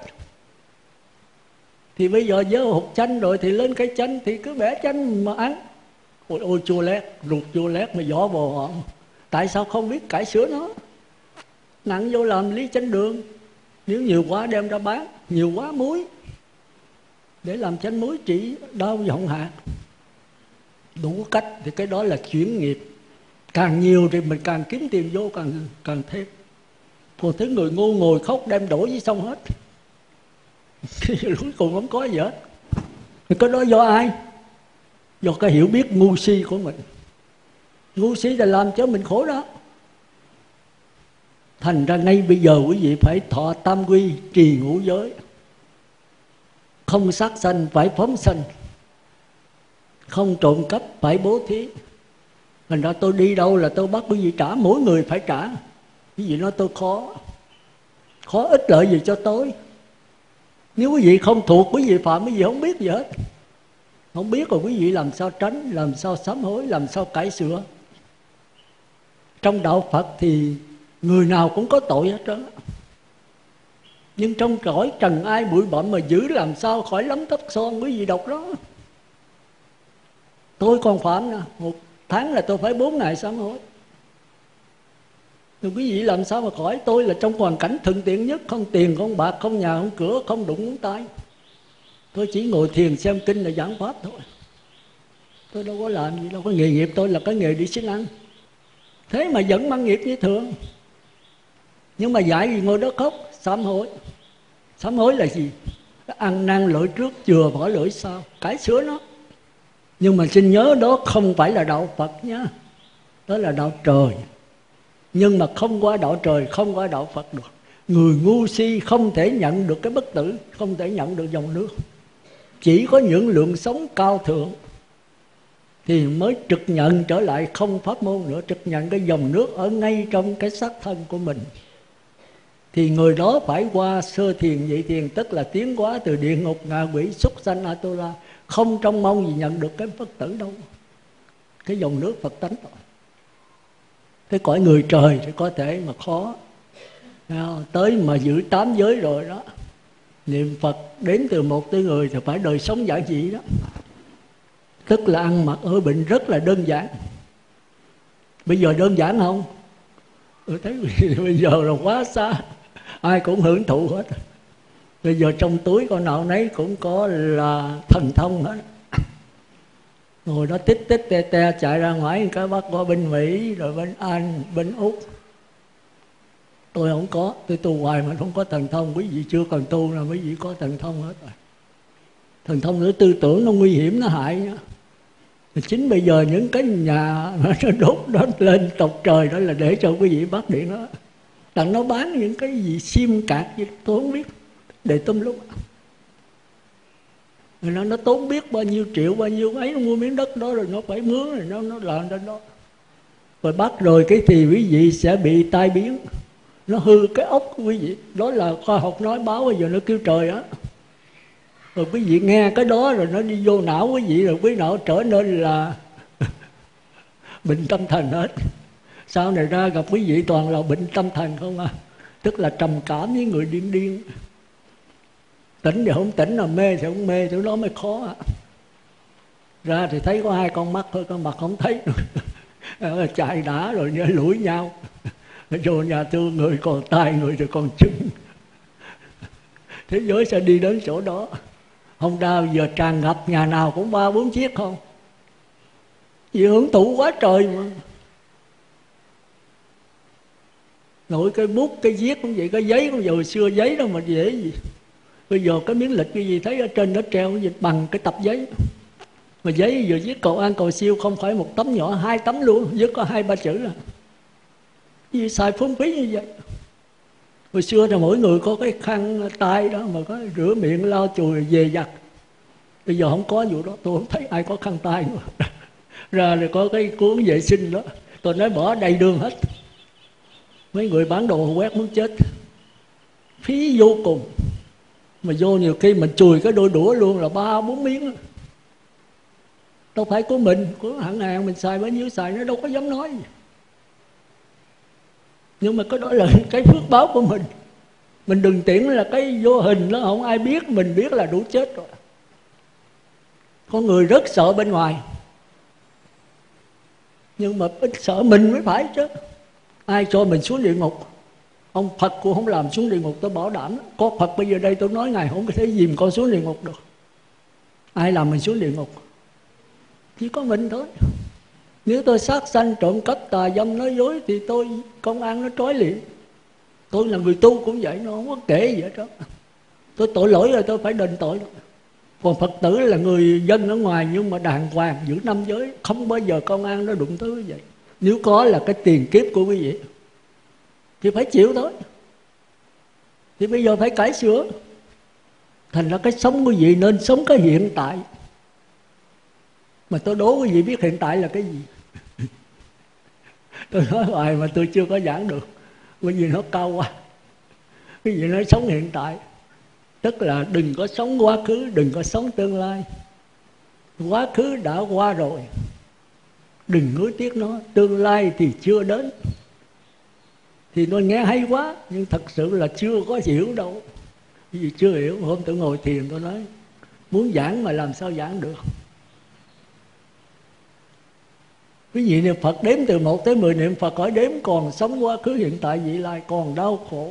Thì bây giờ gieo hột chanh rồi thì lên cây chanh thì cứ bẻ chanh mà ăn. Ôi chua lét, ruột chua lét mà vỏ bò họng. Tại sao không biết cải sửa nó? Nặng vô làm ly chanh đường. Nếu nhiều quá đem ra bán, nhiều quá muối để làm chanh muối trị đau vọng hạt. Đủ cách thì cái đó là chuyển nghiệp. Càng nhiều thì mình càng kiếm tiền vô càng thêm. Còn thấy người ngu ngồi khóc đem đổ với sông hết. Cuối cùng không có gì hết. Thì cái đó do ai? Do cái hiểu biết ngu si của mình. Ngu si là làm cho mình khổ đó. Thành ra ngay bây giờ quý vị phải thọ tam quy, trì ngũ giới. Không sát sanh phải phóng sanh, không trộm cắp phải bố thí. Thành ra tôi đi đâu là tôi bắt quý vị trả, mỗi người phải trả. Quý vị nói tôi khó ích lợi gì cho tôi. Nếu quý vị không thuộc, quý vị phạm, quý vị không biết gì hết. Không biết rồi quý vị làm sao tránh, làm sao sám hối, làm sao cải sửa. Trong đạo Phật thì người nào cũng có tội hết trơn. Nhưng trong cõi trần ai bụi bặm mà giữ làm sao khỏi lắm tóc son, quý vị đọc đó. Tôi còn phạm nè, 1 tháng là tôi phải 4 ngày sám hối. Rồi quý vị làm sao mà khỏi? Tôi là trong hoàn cảnh thuận tiện nhất, không tiền, không bạc, không nhà, không cửa, không đụng ngón tay. Tôi chỉ ngồi thiền xem kinh là giảng pháp thôi. Tôi đâu có làm gì đâu, có nghề nghiệp tôi là cái nghề đi xin ăn. Thế mà vẫn mang nghiệp như thường. Nhưng mà dạy gì ngồi đó khóc, sám hối. Sám hối là gì? Ăn năn lỗi trước, chừa bỏ lỗi sau, cải sửa nó. Nhưng mà xin nhớ đó không phải là đạo Phật nhá. Đó là đạo trời. Nhưng mà không qua đạo trời, không qua đạo Phật được. Người ngu si không thể nhận được cái bất tử, không thể nhận được dòng nước. Chỉ có những lượng sống cao thượng thì mới trực nhận trở lại không pháp môn nữa, trực nhận cái dòng nước ở ngay trong cái xác thân của mình. Thì người đó phải qua sơ thiền nhị thiền, tức là tiến hóa từ địa ngục, ngạ quỷ, súc sanh, Atula. Không trông mong gì nhận được cái bất tử đâu. Cái dòng nước Phật tánh rồi. Cái cõi người trời thì có thể mà khó. Tới mà giữ 8 giới rồi đó, niệm Phật đến từ 1 tới 10 thì phải đời sống giản dị đó. Tức là ăn mặc ở bệnh rất là đơn giản. Bây giờ đơn giản không? Tôi thấy bây giờ là quá xa. Ai cũng hưởng thụ hết. Bây giờ trong túi con nào nấy cũng có là thần thông hết. Ngồi đó tích tích te te chạy ra ngoài cái bắt qua bên Mỹ, rồi bên Anh, bên Úc. Tôi không có, tôi tu hoài mà không có thần thông. Quý vị chưa cần tu là quý vị có thần thông hết rồi. Thần thông nữa tư tưởng nó nguy hiểm, nó hại nhá. Chính bây giờ những cái nhà nó đốt lên tộc trời đó là để cho quý vị bắt điện đó. Đặng nó bán những cái gì sim cạc gì tôi không biết, để tùm lúc. Rồi nó tốn biết bao nhiêu triệu, bao nhiêu ấy, nó mua miếng đất đó rồi nó phải mướn, rồi nó làm trên đó. Rồi bắt rồi cái thì quý vị sẽ bị tai biến. Nó hư cái ốc của quý vị. Đó là khoa học nói báo bây giờ nó kêu trời á. Rồi quý vị nghe cái đó rồi nó đi vô não quý vị, rồi quý não trở nên là bệnh tâm thần hết. Sau này ra gặp quý vị toàn là bệnh tâm thần không à, tức là trầm cảm với người điên điên. Tỉnh thì không tỉnh, là mê thì không mê, chỗ đó mới khó à. Ra thì thấy có hai con mắt thôi, con mặt không thấy nữa. Chạy đã rồi lủi nhau. Vô nhà thương, người còn tay, người thì còn chân. Thế giới sẽ đi đến chỗ đó. Không đau giờ tràn ngập, nhà nào cũng 3-4 chiếc không. Vì hưởng thụ quá trời mà. Nội cái bút, cái viết cũng vậy, cái giấy cũng vậy. Hồi xưa giấy đâu mà dễ gì. Bây giờ cái miếng lịch cái gì thấy ở trên nó treo gì bằng cái tập giấy. Mà giấy giờ viết cầu an cầu siêu không phải một tấm nhỏ, 2 tấm luôn, viết có 2-3 chữ là gì xài phung phí như vậy. Hồi xưa thì mỗi người có cái khăn tay đó mà có rửa miệng lau chùi về giặt. Bây giờ không có vụ đó, tôi không thấy ai có khăn tay nữa. Ra rồi có cái cuốn vệ sinh đó, tôi nói bỏ đầy đường hết. Mấy người bán đồ quét muốn chết, phí vô cùng. Mà vô nhiều khi mình chùi cái đôi đũa luôn là 3-4 miếng. Đâu phải của mình, của hãng hàng mình xài bao nhiêu xài, nó đâu có dám nói gì. Nhưng mà cái đó là cái phước báo của mình. Mình đừng tưởng là cái vô hình đó không ai biết, mình biết là đủ chết rồi. Con người rất sợ bên ngoài, nhưng mà ít sợ mình mới phải chứ. Ai cho mình xuống địa ngục? Ông Phật cũng không làm xuống địa ngục, tôi bảo đảm. Có Phật bây giờ đây tôi nói Ngài không có thể dìm con xuống địa ngục được. Ai làm mình xuống địa ngục? Chỉ có mình thôi. Nếu tôi sát sanh, trộm cắp, tà dâm, nói dối thì tôi công an nó trói liền. Tôi là người tu cũng vậy, nó không có kể gì hết đó. Tôi tội lỗi rồi tôi phải đền tội đó. Còn Phật tử là người dân ở ngoài nhưng mà đàng hoàng giữ 5 giới, không bao giờ công an nó đụng tới như vậy. Nếu có là cái tiền kiếp của quý vị thì phải chịu thôi. Thì bây giờ phải cải sửa. Thành ra cái sống quý vị nên sống cái hiện tại. Mà tôi đố quý vị biết hiện tại là cái gì? Tôi nói hoài mà tôi chưa có giảng được, bởi vì nó cao quá. Quý vị nói sống hiện tại, tức là đừng có sống quá khứ, đừng có sống tương lai. Quá khứ đã qua rồi, đừng nuối tiếc nó. Tương lai thì chưa đến. Thì tôi nghe hay quá, nhưng thật sự là chưa có hiểu đâu. Vì chưa hiểu. Hôm tôi ngồi thiền tôi nói muốn giảng mà làm sao giảng được. Quý vị niệm Phật đếm từ 1 tới 10 niệm Phật, khỏi đếm còn sống quá khứ hiện tại vị lai, còn đau khổ.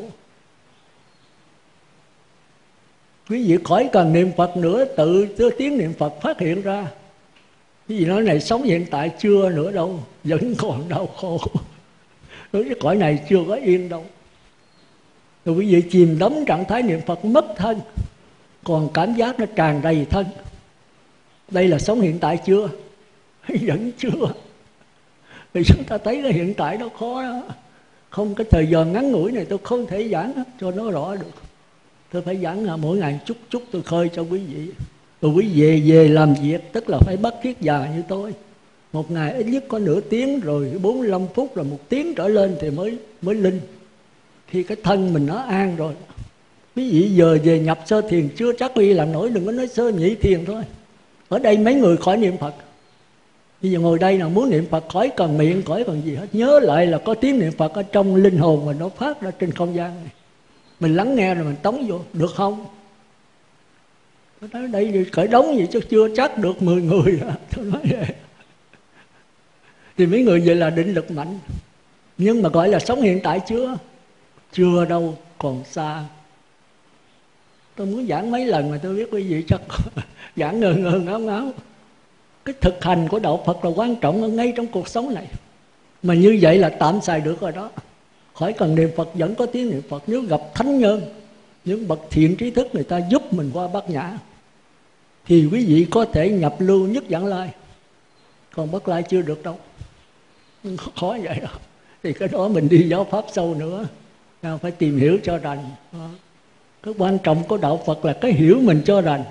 Quý vị khỏi cần niệm Phật nữa, tự tiếng niệm Phật phát hiện ra. Quý vị nói này sống hiện tại chưa nữa đâu, vẫn còn đau khổ. Đối với cõi này chưa có yên đâu. Rồi quý vị chìm đắm trạng thái niệm Phật mất thân, còn cảm giác nó tràn đầy thân. Đây là sống hiện tại chưa? Vẫn chưa. Vì chúng ta thấy cái hiện tại đó khó đó. Không, cái thời giờ ngắn ngủi này tôi không thể giảng cho nó rõ được. Tôi phải giảng mỗi ngày chút tôi khơi cho quý vị. Rồi quý vị về làm việc, tức là phải bắt kiết già như tôi. Một ngày ít nhất có nửa tiếng, rồi 45 phút, rồi 1 tiếng trở lên thì mới linh. Khi cái thân mình nó an rồi. Quý vị giờ về nhập sơ thiền chưa chắc quý vị làm nổi, đừng có nói sơ nhị thiền thôi. Ở đây mấy người khỏi niệm Phật. Bây giờ ngồi đây nào muốn niệm Phật khỏi cần miệng, khỏi cần gì hết. Nhớ lại là có tiếng niệm Phật ở trong linh hồn mình, nó phát ra trên không gian này. Mình lắng nghe rồi mình tống vô, được không? Tôi nói đây thì khởi đống gì chứ chưa chắc được 10 người đó. Tôi nói vậy. Thì mấy người vậy là định lực mạnh. Nhưng mà gọi là sống hiện tại chưa? Chưa đâu, còn xa. Tôi muốn giảng mấy lần mà tôi biết quý vị chắc giảng ngơ ngáo ngáo. Cái thực hành của đạo Phật là quan trọng ở ngay trong cuộc sống này. Mà như vậy là tạm xài được rồi đó. Khỏi cần niệm Phật vẫn có tiếng niệm Phật. Nếu gặp thánh nhân, những bậc thiện trí thức người ta giúp mình qua bát nhã, thì quý vị có thể nhập lưu nhất vãng lai. Còn bất lai chưa được đâu. Khó vậy đó. Thì cái đó mình đi giáo pháp sâu nữa, phải tìm hiểu cho rành. Cái quan trọng của đạo Phật là cái hiểu mình cho rành.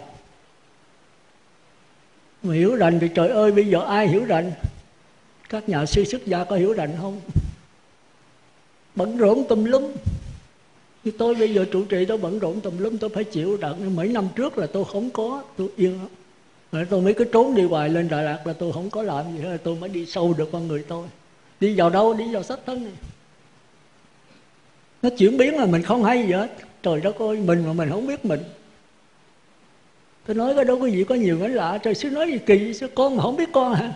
Mà hiểu rành thì trời ơi, bây giờ ai hiểu rành? Các nhà sư xuất gia có hiểu rành không? Bận rộn tùm lum. Như tôi bây giờ trụ trì tôi bận rộn tùm lum, tôi phải chịu đựng. Mấy năm trước là tôi không có, tôi yên lắm. Rồi tôi mới cứ trốn đi hoài lên Đà Lạt là tôi không có làm gì hết, tôi mới đi sâu được con người tôi. Đi vào đâu? Đi vào sắc thân này. Nó chuyển biến là mình không hay gì hết. Trời đất ơi, mình mà mình không biết mình. Tôi nói cái đó quý vị có nhiều cái lạ. Trời, sư nói gì kỳ, sư con mà không biết con hả?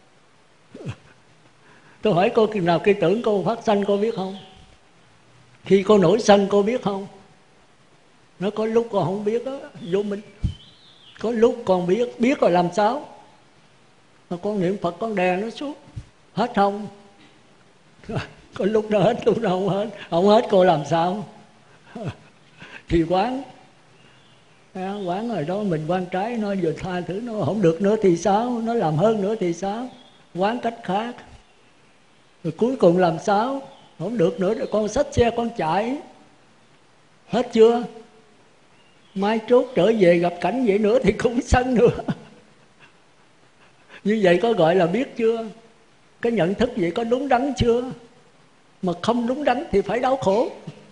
Tôi hỏi cô, khi nào khi tưởng cô phát sanh cô biết không? Khi cô nổi sân cô biết không? Nó có lúc con không biết đó, vô minh. Có lúc con biết rồi làm sao? Mà con niệm Phật con đè nó xuống. Hết không? Có lúc nó hết, lúc nó không hết. Không hết cô làm sao? Thì quán rồi đó, mình quán trái nó vừa tha thứ, nó không được nữa thì sao? Nó làm hơn nữa thì sao? Quán cách khác. Rồi cuối cùng làm sao? Không được nữa rồi con xách xe con chạy. Hết chưa? Mai trốt trở về gặp cảnh vậy nữa thì cũng sân nữa. Như vậy có gọi là biết chưa? Cái nhận thức vậy có đúng đắn chưa? Mà không đúng đắn thì phải đau khổ.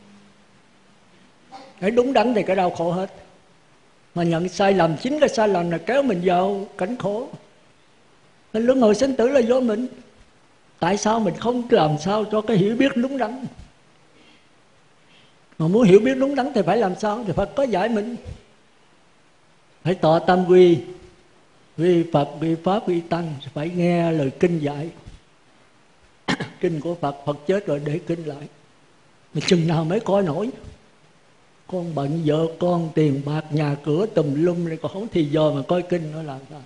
Phải đúng đắn thì cái đau khổ hết. Mà nhận sai lầm, chính cái sai lầm là kéo mình vào cảnh khổ. Nên luân hồi sinh tử là do mình. Tại sao mình không làm sao cho cái hiểu biết đúng đắn? Mà muốn hiểu biết đúng đắn thì phải làm sao? Thì Phật có dạy mình. Phải tọa tam quy, quy Phật, quy Pháp, quy Tăng. Phải nghe lời kinh dạy. Kinh của Phật, Phật chết rồi để kinh lại. Mà chừng nào mới coi nổi? Con bận vợ con, tiền bạc, nhà cửa tùm lum này, còn không thì giờ mà coi kinh nó làm sao?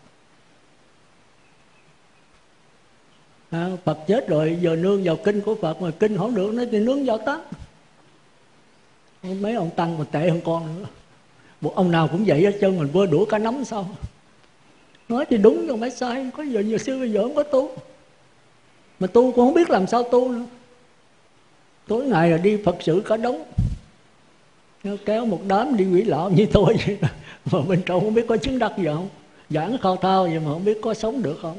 Phật chết rồi giờ nương vào kinh của Phật, mà kinh không được nữa thì nương vào Tăng. Mấy ông Tăng còn tệ hơn con nữa. Một ông nào cũng vậy hết trơn, mình vừa đũa cả nắm sao? Nói thì đúng nhưng phải sai. Có giờ nhiều sư bây giờ không có tu, mà tu cũng không biết làm sao tu nữa. Tối ngày là đi Phật sự cả đống, nó kéo một đám đi quỷ lão như tôi vậy. Mà bên trong không biết có chứng đắc gì không. Giảng khao thao vậy mà không biết có sống được không.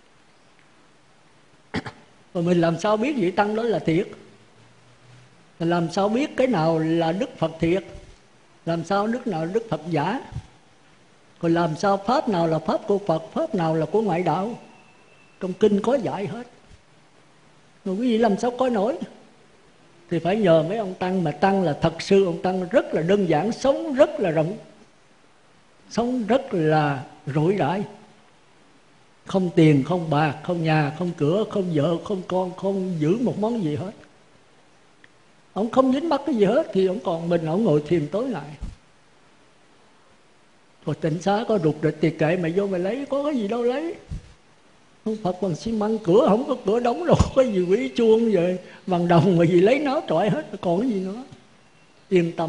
Rồi mình làm sao biết vị Tăng đó là thiệt? Làm sao biết cái nào là Đức Phật thiệt? Làm sao Đức nào là Đức Phật giả? Rồi làm sao Pháp nào là Pháp của Phật, Pháp nào là của ngoại đạo? Trong kinh có dạy hết. Rồi quý vị làm sao coi nổi? Thì phải nhờ mấy ông Tăng. Mà Tăng là thật sự ông Tăng rất là đơn giản, sống rất là rộng, sống rất là rỗi rãi. Không tiền, không bạc, không nhà, không cửa, không vợ, không con, không giữ một món gì hết. Ông không dính mắc cái gì hết. Thì ông còn mình, ông ngồi thiền tối ngày. Rồi tịnh xá có rụt rịch thì kệ mày vô mày lấy, có cái gì đâu lấy. Ông Phật bằng xi măng, cửa không có cửa đóng đâu, có gì quỷ chuông vậy, bằng đồng mà gì lấy nó trọi hết, còn cái gì nữa. Yên tâm.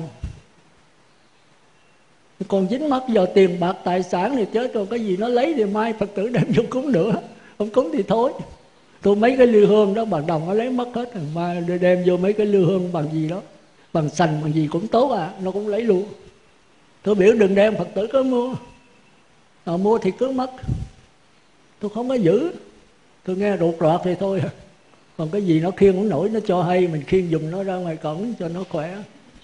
Còn dính mắc vào tiền bạc tài sản thì chết rồi, cái gì nó lấy thì mai Phật tử đem vô cúng nữa. Không cúng thì thôi. Tôi mấy cái lư hương đó bằng đồng nó lấy mất hết, mai đem vô mấy cái lư hương bằng gì đó, bằng sành bằng gì cũng tốt à, nó cũng lấy luôn. Tôi biểu đừng đem, Phật tử cứ mua. Mua thì cứ mất. Tôi không có giữ. Tôi nghe rụt rọt thì thôi. Còn cái gì nó khiêng cũng nổi, nó cho hay, mình khiêng giùm nó ra ngoài cổng cho nó khỏe.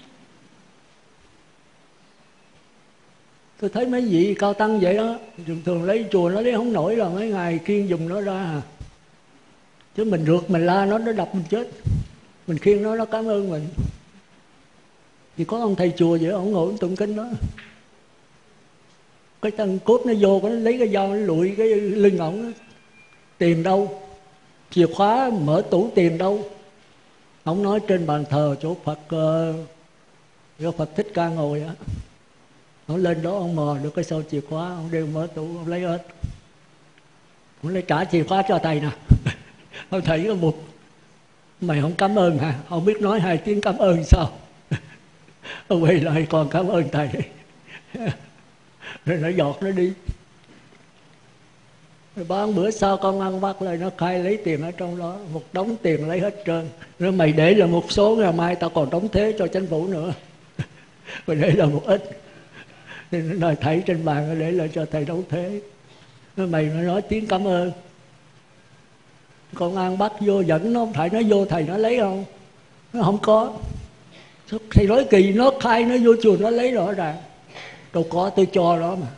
Tôi thấy mấy vị cao tăng vậy đó, thường lấy chùa nó lấy không nổi là mấy ngày khiêng giùm nó ra à. Chứ mình rượt mình la nó đập mình chết. Mình khiêng nó cảm ơn mình. Thì có ông thầy chùa vậy, ông ngồi tụng kinh đó, cái chân cốt nó vô, nó lấy cái dao nó lụi cái lưng ổng. Tiền đâu? Chìa khóa mở tủ tiền đâu? Ông nói trên bàn thờ chỗ Phật, chỗ Phật Thích Ca ngồi á. Ông lên đó ông mò được cái sâu chìa khóa, ông đeo mở tủ, ông lấy hết. Ông lấy trả chìa khóa cho thầy nè. Ông thầy có một, mày không cảm ơn hả? Ông biết nói 2 tiếng cảm ơn sao? Ông quay lại còn cảm ơn thầy. Rồi nó giọt nó đi. Rồi 3 bữa sau con ăn bắt lại nó khai lấy tiền ở trong đó, một đống tiền lấy hết trơn. Rồi mày để là một số, ngày mai tao còn đóng thế cho chính phủ nữa. Mày để là một ít. Thì nó nói thầy trên bàn nó để lại cho thầy đóng thế. Mày nó nói tiếng cảm ơn. Con ăn bắt vô dẫn nó, thầy nó vô thầy nó lấy không? Nó không có. Thầy nói kỳ, nó khai nó vô chùa nó lấy rõ ràng. Đâu có, tôi cho đó mà.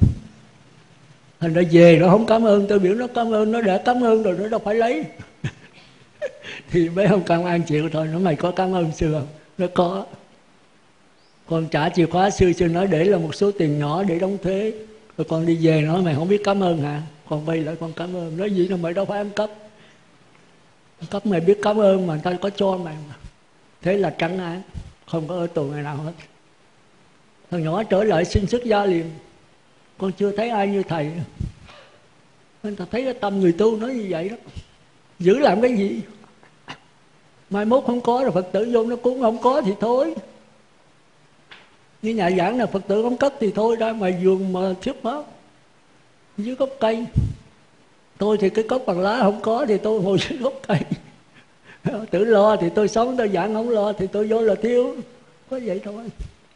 Thành ra về nó không cảm ơn, tôi biểu nó cảm ơn, nó đã cảm ơn rồi nó đâu phải lấy. Thì mấy ông công an chịu thôi, nó mày có cảm ơn sư không? Nó có. Con trả chìa khóa sư nói để là một số tiền nhỏ để đóng thuế, rồi con đi về nói mày không biết cảm ơn hả? Con vay lại con cảm ơn. Nói gì đâu, mày đâu phải ăn cắp. Ăn cắp mày biết cảm ơn mà người ta có cho mày mà. Thế là trắng án, không có ở tù ngày nào hết. Thằng nhỏ trở lại xin xuất gia liền. Con chưa thấy ai như thầy. Nên ta thấy cái tâm người tu nói như vậy đó. Giữ làm cái gì? Mai mốt không có rồi Phật tử vô nó cúng, không có thì thôi. Như nhà giảng là Phật tử không cất thì thôi, ra ngoài vườn mà thuyết pháp dưới gốc cây. Tôi thì cái cốc bằng lá không có thì tôi ngồi dưới gốc cây. Tự lo thì tôi sống, tôi giảng không lo thì tôi vô là thiếu. Có vậy thôi.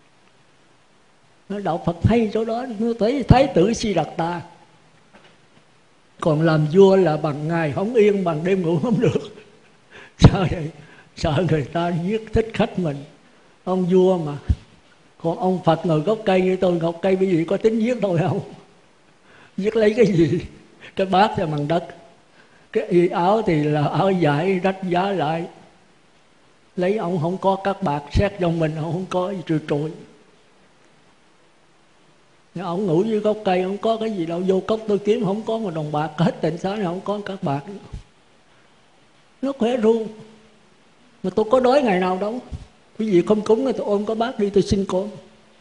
Đạo Phật hay chỗ đó. Nó thấy Thái tử Siddhartha còn làm vua là bằng ngày không yên, bằng đêm ngủ không được. Sao vậy? Sợ người ta giết thích khách mình. Ông vua mà. Còn ông Phật ngồi gốc cây như tôi, gốc cây bởi vì có tính giết tôi không? Giết lấy cái gì? Cái bát thì bằng đất, cái y áo thì là áo vải rách giá lại. Lấy ông không có các bạc xét trong mình, ông không có gì trừ trội. Ông ngủ dưới gốc cây, không có cái gì đâu. Vô cốc tôi kiếm không có một đồng bạc, hết tịnh xá này không có các bạc. Nó khỏe ru. Mà tôi có đói ngày nào đâu. Quý vị không cúng thì tôi ôm có bát đi tôi xin con.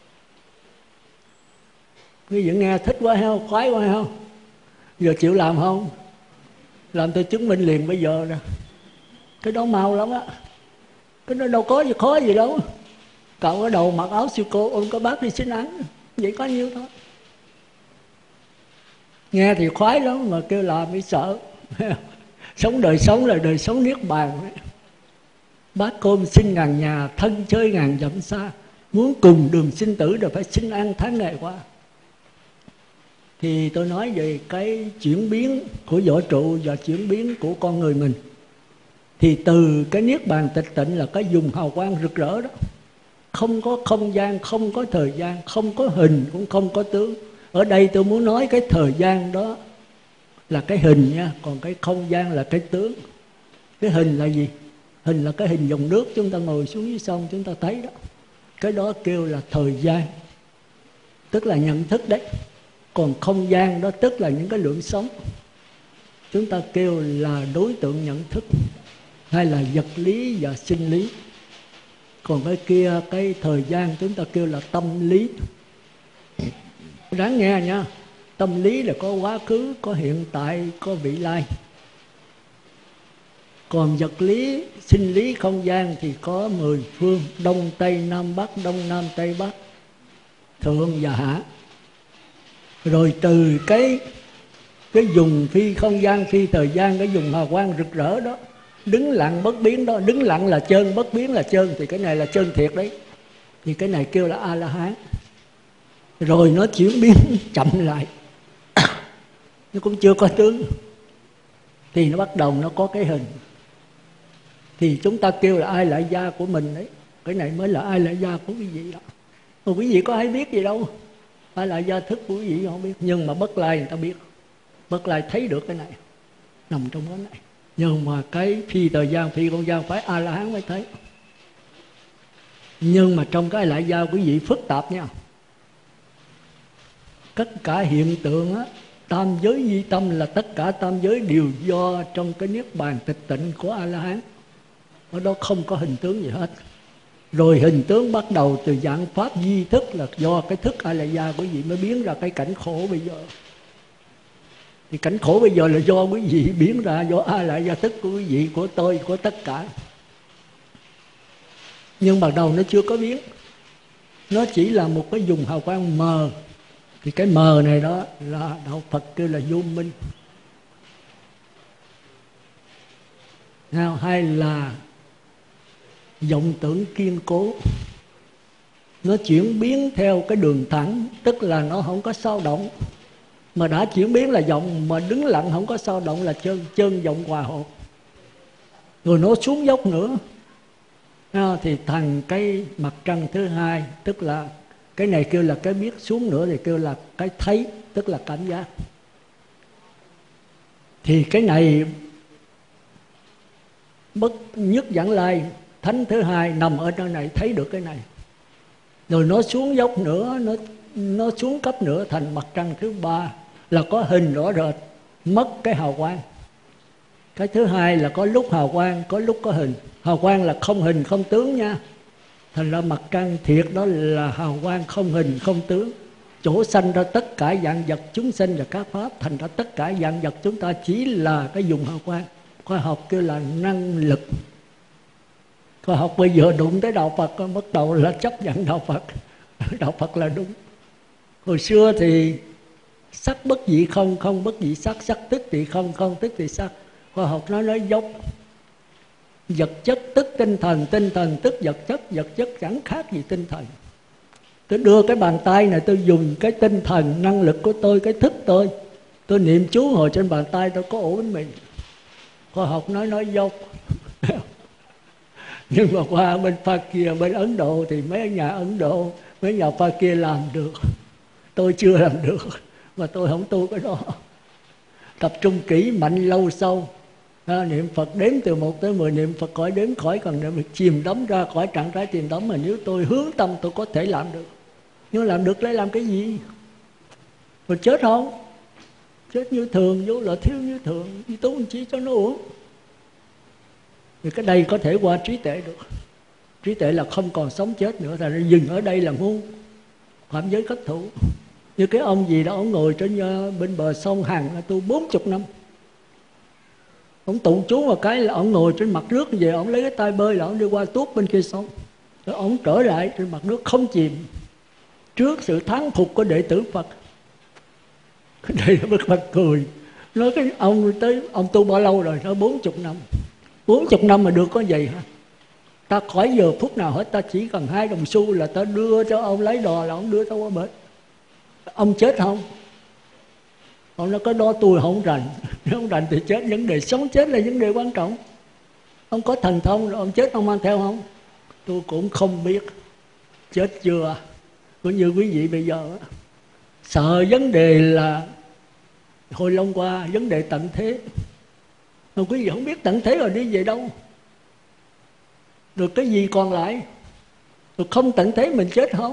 Quý vị nghe thích quá heo, khoái quá heo. Giờ chịu làm không? Làm tôi chứng minh liền bây giờ nè. Cái đó mau lắm á. Cái đó đâu có gì khó gì đâu. Cậu ở đầu mặc áo siêu cô ôm có bát đi xin ăn. Vậy có nhiêu thôi. Nghe thì khoái lắm mà kêu làm mới sợ. Sống đời sống là đời sống niết bàn. Bát cơm xin ngàn nhà, thân chơi ngàn dặm xa. Muốn cùng đường sinh tử rồi phải xin ăn tháng ngày qua. Thì tôi nói về cái chuyển biến của vũ trụ và chuyển biến của con người mình. Thì từ cái niết bàn tịch tịnh là cái vùng hào quang rực rỡ đó. Không có không gian, không có thời gian, không có hình cũng không có tướng. Ở đây tôi muốn nói cái thời gian đó là cái hình nha, còn cái không gian là cái tướng. Cái hình là gì? Hình là cái hình dòng nước chúng ta ngồi xuống dưới sông chúng ta thấy đó. Cái đó kêu là thời gian, tức là nhận thức đấy. Còn không gian đó tức là những cái lượng sống, chúng ta kêu là đối tượng nhận thức, hay là vật lý và sinh lý. Còn cái kia, cái thời gian chúng ta kêu là tâm lý. Đáng nghe nha. Tâm lý là có quá khứ, có hiện tại, có vị lai. Còn vật lý, sinh lý, không gian thì có 10 phương, Đông, Tây, Nam, Bắc, Đông, Nam, Tây, Bắc, thượng và hạ. Rồi từ cái vùng phi không gian, phi thời gian, cái vùng hào quang rực rỡ đó, đứng lặng bất biến đó. Đứng lặng là trơn, bất biến là trơn. Thì cái này là trơn thiệt đấy. Thì cái này kêu là A-la-hán. Rồi nó chuyển biến chậm lại. Nó cũng chưa có tướng. Thì nó bắt đầu nó có cái hình. Thì chúng ta kêu là ai lại gia của mình đấy. Cái này mới là ai lại gia của quý vị đó. Mà quý vị có ai biết gì đâu. Ai lại gia thức của quý vị không biết. Nhưng mà Bất Lai người ta biết. Bất Lai thấy được cái này, nằm trong cái này. Nhưng mà cái phi thời gian, phi không gian phải A-la-hán mới thấy. Nhưng mà trong cái lại gia quý vị phức tạp nha. Tất cả hiện tượng á, tam giới duy tâm là tất cả tam giới đều do trong cái niết bàn tịch tịnh của A-la-hán. Ở đó không có hình tướng gì hết. Rồi hình tướng bắt đầu từ dạng pháp duy thức, là do cái thức A-la-gia quý vị mới biến ra cái cảnh khổ bây giờ. Thì cảnh khổ bây giờ là do quý vị biến ra, do A-la-gia thức của quý vị, của tôi, của tất cả. Nhưng ban đầu nó chưa có biến. Nó chỉ là một cái vùng hào quang mờ. Thì cái mờ này đó là đạo Phật kêu là vô minh. Hay là vọng tưởng kiên cố. Nó chuyển biến theo cái đường thẳng, tức là nó không có sao động. Mà đã chuyển biến là vọng, mà đứng lặng không có sao động là chân vọng hòa hợp. Rồi nó xuống dốc nữa. Thì thành cái mặt trăng thứ hai, tức là cái này kêu là cái biết, xuống nữa thì kêu là cái thấy, tức là cảm giác. Thì cái này bất nhất Vãng Lai thánh thứ hai nằm ở nơi này thấy được cái này. Rồi nó xuống dốc nữa, nó xuống cấp nữa thành mặt trăng thứ ba là có hình rõ rệt, mất cái hào quang. Cái thứ hai là có lúc hào quang, có lúc có hình. Hào quang là không hình không tướng nha. Thành ra mặt trăng thiệt đó là hào quang không hình không tướng, chỗ sanh ra tất cả vạn vật chúng sinh và các pháp. Thành ra tất cả vạn vật chúng ta chỉ là cái dùng hào quang. Khoa học kêu là năng lực. Khoa học bây giờ đụng tới đạo Phật bắt đầu là chấp nhận đạo Phật. Đạo Phật là đúng. Hồi xưa thì sắc bất dị không, không bất dị sắc, sắc tức thì không, không tức thì sắc. Khoa học nói dốc. Vật chất tức tinh thần tức vật chất chẳng khác gì tinh thần. Tôi đưa cái bàn tay này, tôi dùng cái tinh thần năng lực của tôi, cái thức tôi niệm chú ngồi trên bàn tay, tôi có ổ bánh mì. Khoa học nói dốc. Nhưng mà qua bên pha kia, bên Ấn Độ thì mấy nhà Ấn Độ, mấy nhà pha kia làm được. Tôi chưa làm được, mà tôi không tu cái đó. Tập trung kỹ, mạnh, lâu, sâu. Niệm Phật đếm từ 1 tới 10, niệm Phật khỏi đếm khỏi cần niệm, chìm đắm ra khỏi trạng thái chìm đắm. Mà nếu tôi hướng tâm tôi có thể làm được. Nhưng làm được lấy làm cái gì? Rồi chết không? Chết như thường, vô là thiếu như thường, đi tu làm chi cho nó uổng. Thì cái đây có thể qua trí tuệ được. Trí tuệ là không còn sống chết nữa, thành ra dừng ở đây là ngu, phạm giới khất thủ. Như cái ông gì đó, ông ngồi trên bên bờ sông Hằng tu 40 năm. Ông tụng chú một cái là ông ngồi trên mặt nước về, ông lấy cái tay bơi là ông đi qua tuốt bên kia sông. Rồi ông trở lại trên mặt nước không chìm, trước sự thán phục của đệ tử Phật. Đệ tử Phật cười, nói cái ông tu bao lâu rồi? Nói 40 năm. 40 năm mà được có vậy hả? Ta khỏi giờ phút nào hết, ta chỉ cần 2 đồng xu là ta đưa cho ông, lấy đò là ông đưa tao qua bến. Ông chết không? Ông nói có đó tôi không rành. Nếu không rành thì chết. Vấn đề sống chết là vấn đề quan trọng. Ông có thần thông rồi ông chết ông mang theo không? Tôi cũng không biết. Chết chưa? Cũng như quý vị bây giờ sợ vấn đề là hồi lâu qua vấn đề tận thế. Mà quý vị không biết tận thế rồi đi về đâu. Được cái gì còn lại? Rồi không tận thế mình chết không?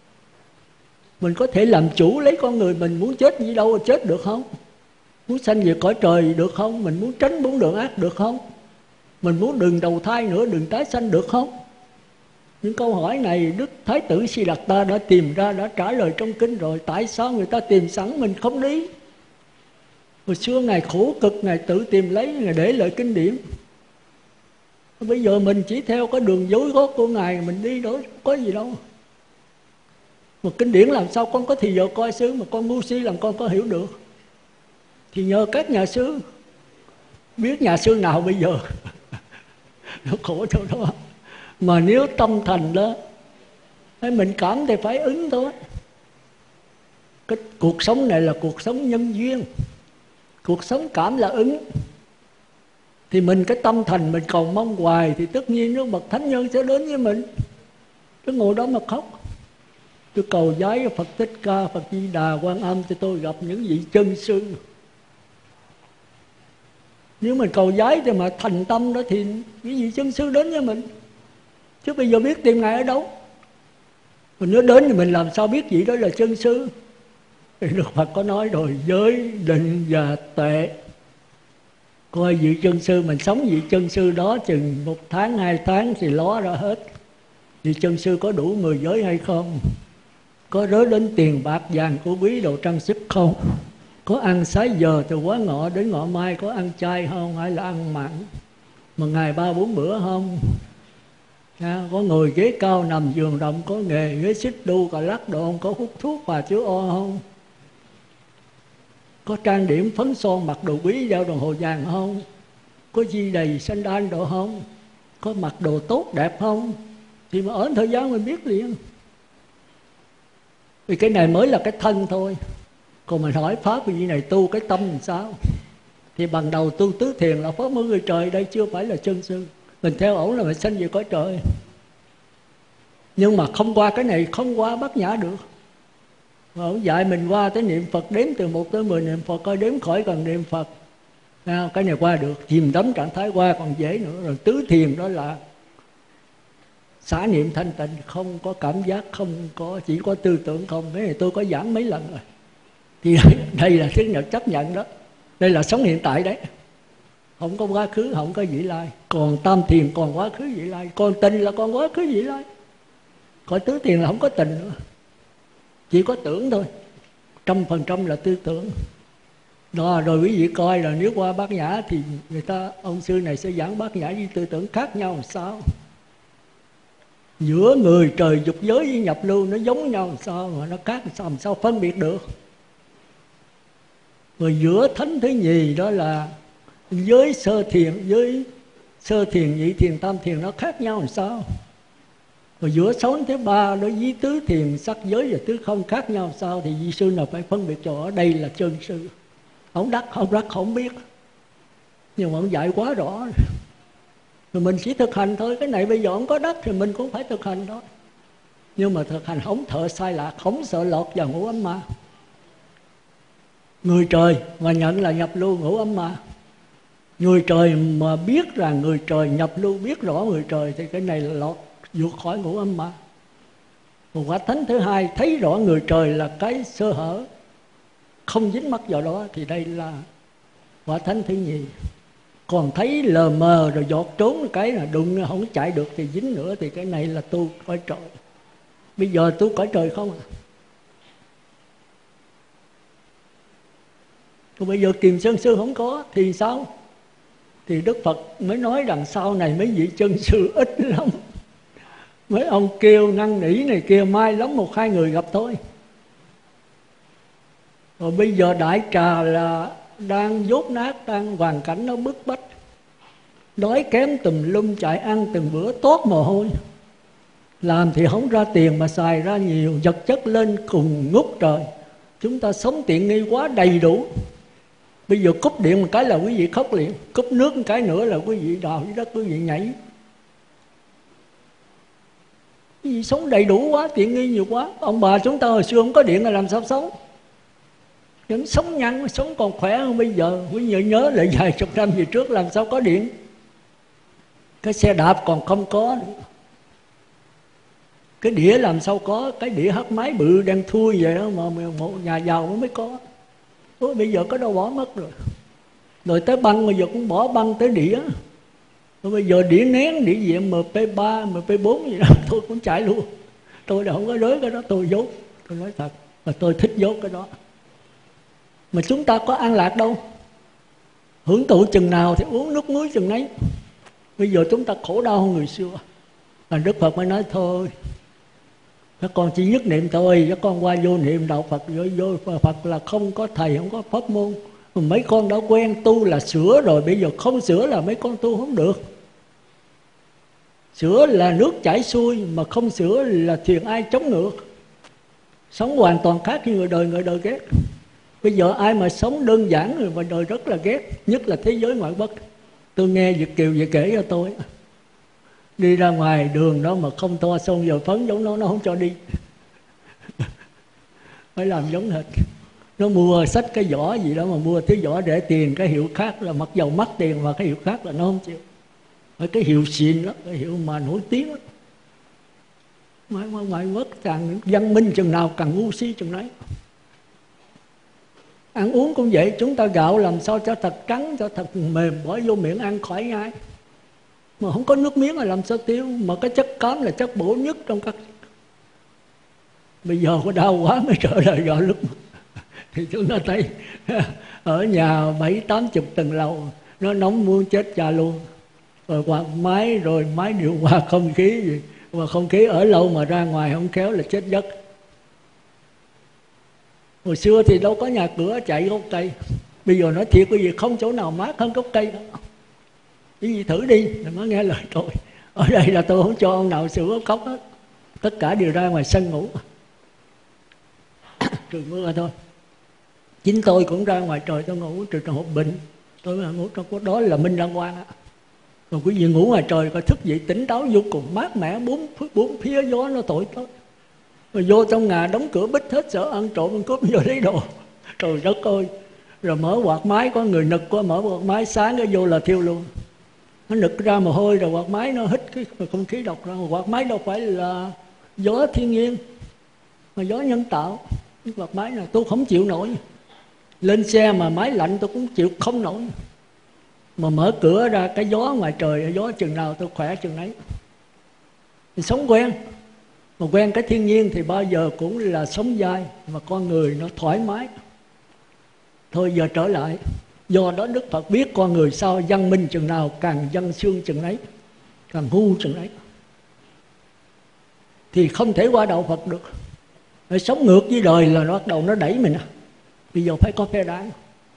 Mình có thể làm chủ lấy con người mình, muốn chết gì đâu chết được không? Muốn sanh về cõi trời được không? Mình muốn tránh 4 đường ác được không? Mình muốn đừng đầu thai nữa, đừng tái sanh được không? Những câu hỏi này Đức Thái tử Siddhartha đã tìm ra, đã trả lời trong kinh rồi. Tại sao người ta tìm sẵn mình không đi? Hồi xưa Ngài khổ cực, Ngài tự tìm lấy, Ngài để lại kinh điển. Bây giờ mình chỉ theo cái đường dối gót của Ngài, mình đi đó có gì đâu. Mà kinh điển làm sao con có thì giờ coi xứ, mà con ngu si làm con có hiểu được. Thì nhờ các nhà sư. Biết nhà sư nào bây giờ? Nó khổ chỗ đó. Mà nếu tâm thành đó, mình cảm thì phải ứng thôi. Cái cuộc sống này là cuộc sống nhân duyên. Cuộc sống cảm là ứng. Thì mình cái tâm thành mình cầu mong hoài, thì tất nhiên nước bậc thánh nhân sẽ đến với mình. Cứ ngồi đó mà khóc. Tôi cầu vái Phật Thích Ca, Phật Di Đà, Quan Âm cho tôi gặp những vị chân sư. Nếu mình cầu vái thì mà thành tâm đó thì những vị chân sư đến với mình. Chứ bây giờ biết tìm Ngài ở đâu? Mình nếu đến thì mình làm sao biết vị đó là chân sư? Thì Đức Phật có nói rồi, giới, định và tuệ. Coi vị chân sư, mình sống vị chân sư đó chừng 1 tháng, 2 tháng thì ló ra hết. Vị chân sư có đủ 10 giới hay không? Có rớ đến tiền bạc vàng của quý đồ trang sức không? Có ăn sái giờ từ quá ngọ đến ngọ mai, có ăn chay không hay là ăn mặn? Mà ngày 3-4 bữa không? Có ngồi ghế cao nằm giường rộng, có nghề ghế xích đu cà lắc đồ không? Có hút thuốc và chứa o không? Có trang điểm phấn son mặc đồ quý đeo đồng hồ vàng không? Có di đầy sanh đan đồ không? Có mặc đồ tốt đẹp không? Thì mà ở thời gian mình biết liền. Vì cái này mới là cái thân thôi. Còn mình hỏi Pháp vì này tu cái tâm làm sao? Thì bằng đầu tu tứ thiền là Pháp môn người trời, đây chưa phải là chân sư. Mình theo ổng là mình sanh về cõi trời. Nhưng mà không qua cái này, không qua Bát Nhã được. Ổng dạy mình qua tới niệm Phật, đếm từ 1 tới 10 niệm Phật, coi đếm khỏi cần niệm Phật. Cái này qua được, chìm đắm trạng thái qua còn dễ nữa. Rồi tứ thiền đó là xả niệm thanh tịnh, không có cảm giác, không có, chỉ có tư tưởng không. Cái này tôi có giảng mấy lần rồi. Thì đây là thứ nhận chấp nhận đó. Đây là sống hiện tại đấy. Không có quá khứ, không có vị lai. Còn tam thiền còn quá khứ vị lai. Còn tình là còn quá khứ vị lai. Còn tứ thiền là không có tình nữa, chỉ có tưởng thôi, 100% là tư tưởng. Đó, rồi quý vị coi là nếu qua Bát Nhã thì người ta, ông sư này sẽ giảng Bát Nhã với tư tưởng khác nhau làm sao. Giữa người trời dục giới với nhập lưu nó giống nhau làm sao mà nó khác làm sao phân biệt được. Rồi giữa thánh thứ nhì đó là giới sơ thiền, giới sơ thiền, nhị thiền, tam thiền nó khác nhau làm sao. Rồi giữa sống thứ ba đối với tứ thiền, sắc giới và tứ không khác nhau làm sao. Thì vị sư nào phải phân biệt cho ở đây là chân sư. Ông đắc không biết, nhưng mà ông dạy quá rõ rồi mình chỉ thực hành thôi. Cái này bây giờ ông có đắc thì mình cũng phải thực hành thôi. Nhưng mà thực hành không thợ sai lạc, không sợ lọt vào ngũ ấm ma. Người trời mà nhận là nhập lưu ngũ ấm ma. Người trời mà biết rằng người trời nhập lưu, biết rõ người trời, thì cái này là lọt vượt khỏi ngũ âm ma. Một quả thánh thứ hai thấy rõ người trời là cái sơ hở, không dính mắc vào đó, thì đây là quả thánh thứ nhì. Còn thấy lờ mờ rồi giọt trốn cái là đụng không chạy được thì dính nữa, thì cái này là tu cõi trời. Bây giờ tu cõi trời không à. Còn bây giờ Kiềm Sơn Sư không có thì sao? Thì Đức Phật mới nói rằng sau này mấy vị chân sư ít lắm. Mấy ông kêu năn nỉ này kia, mai lắm 1-2 người gặp thôi. Rồi bây giờ Đại Trà là đang dốt nát, đang hoàn cảnh nó bức bách, đói kém tùm lum, chạy ăn từng bữa toát mồ hôi. Làm thì không ra tiền mà xài ra nhiều, vật chất lên cùng ngút trời. Chúng ta sống tiện nghi quá đầy đủ. Bây giờ cúp điện một cái là quý vị khóc liền, cúp nước một cái nữa là quý vị đào dưới đất, quý vị nhảy. Quý vị sống đầy đủ quá, tiện nghi nhiều quá. Ông bà chúng ta hồi xưa không có điện là làm sao sống? Vẫn sống nhanh, sống còn khỏe hơn bây giờ. Quý vị nhớ lại vài chục năm về trước làm sao có điện. Cái xe đạp còn không có nữa. Cái đĩa làm sao có, cái đĩa hát máy bự đang thui vậy đó mà một nhà giàu mới có. Ôi, bây giờ có đâu bỏ mất rồi. Rồi tới băng bây giờ cũng bỏ băng tới đĩa. Rồi bây giờ đĩa nén, đĩa diện MP3, MP4 gì đó tôi cũng chạy luôn. Tôi đã không có đối cái đó, tôi dốt. Tôi nói thật, mà tôi thích dốt cái đó. Mà chúng ta có an lạc đâu. Hưởng thụ chừng nào thì uống nước muối chừng nấy. Bây giờ chúng ta khổ đau hơn người xưa. Và Đức Phật mới nói thôi, các con chỉ nhất niệm thôi, các con qua vô niệm đạo Phật, vô Phật là không có thầy, không có pháp môn. Mà mấy con đã quen tu là sửa rồi, bây giờ không sửa là mấy con tu không được. Sửa là nước chảy xuôi, mà không sửa là thuyền ai chống ngược. Sống hoàn toàn khác như người đời ghét. Bây giờ ai mà sống đơn giản rồi mà đời rất là ghét, nhất là thế giới ngoại bất. Tôi nghe Việt Kiều về kể cho tôi, đi ra ngoài đường đó mà không toa son giờ phấn giống nó không cho đi. Phải làm giống hệt. Nó mua sách cái vỏ gì đó mà mua cái vỏ để tiền, cái hiệu khác là mặc dầu mắc tiền mà cái hiệu khác là nó không chịu. Phải cái hiệu xịn đó, cái hiệu mà nổi tiếng đó. Ngoại quốc càng văn minh chừng nào càng ngu si chừng đấy. Ăn uống cũng vậy, chúng ta gạo làm sao cho thật trắng, cho thật mềm, bỏ vô miệng ăn khỏi ngay. Mà không có nước miếng là làm sao tiêu. Mà cái chất cám là chất bổ nhất trong các. Bây giờ có đau quá mới trở lại gạo lúc thì chúng ta thấy ở nhà 70-80 tầng lầu, nó nóng muốn chết cha luôn. Rồi quạt máy, rồi máy điều hòa không khí gì. Mà không khí ở lâu mà ra ngoài không khéo là chết giấc. Hồi xưa thì đâu có nhà cửa, chạy gốc cây. Bây giờ nói thiệt quý vị, không chỗ nào mát hơn gốc cây đó. Quý vị thử đi, đừng có nghe lời tôi. Ở đây là tôi không cho ông nào sửa khóc hết. Tất cả đều ra ngoài sân ngủ. Trời mưa thôi. Chính tôi cũng ra ngoài trời tôi ngủ, trừ trường hợp bệnh. Tôi mà ngủ trong đó là Minh Đăng Quang á. Còn quý vị ngủ ngoài trời coi thức dậy tỉnh táo vô cùng, mát mẻ, bốn phía gió nó thổi tới. Rồi vô trong nhà đóng cửa bít hết, sợ ăn trộm ăn cướp vô lấy đồ. Trời đất ơi. Rồi mở quạt máy, có người nực quá, mở quạt máy sáng cái vô là thiêu luôn. Nó nực ra mồ hôi, rồi quạt máy nó hít cái không khí độc ra. Quạt máy đâu phải là gió thiên nhiên, mà gió nhân tạo. Cái quạt máy này tôi không chịu nổi. Lên xe mà máy lạnh tôi cũng chịu không nổi. Mà mở cửa ra cái gió ngoài trời, gió chừng nào tôi khỏe chừng nấy. Thì sống quen. Mà quen cái thiên nhiên thì bao giờ cũng là sống dai, mà con người nó thoải mái. Thôi giờ trở lại. Do đó Đức Phật biết con người sao văn minh chừng nào càng văn xương chừng ấy, càng ngu chừng ấy, thì không thể qua đạo Phật được. Để sống ngược với đời là nó bắt đầu nó đẩy mình. Bây giờ phải có phe đảng.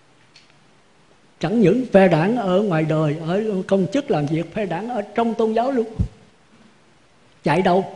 Chẳng những phe đảng ở ngoài đời, ở công chức làm việc, phe đảng ở trong tôn giáo luôn. Chạy đâu?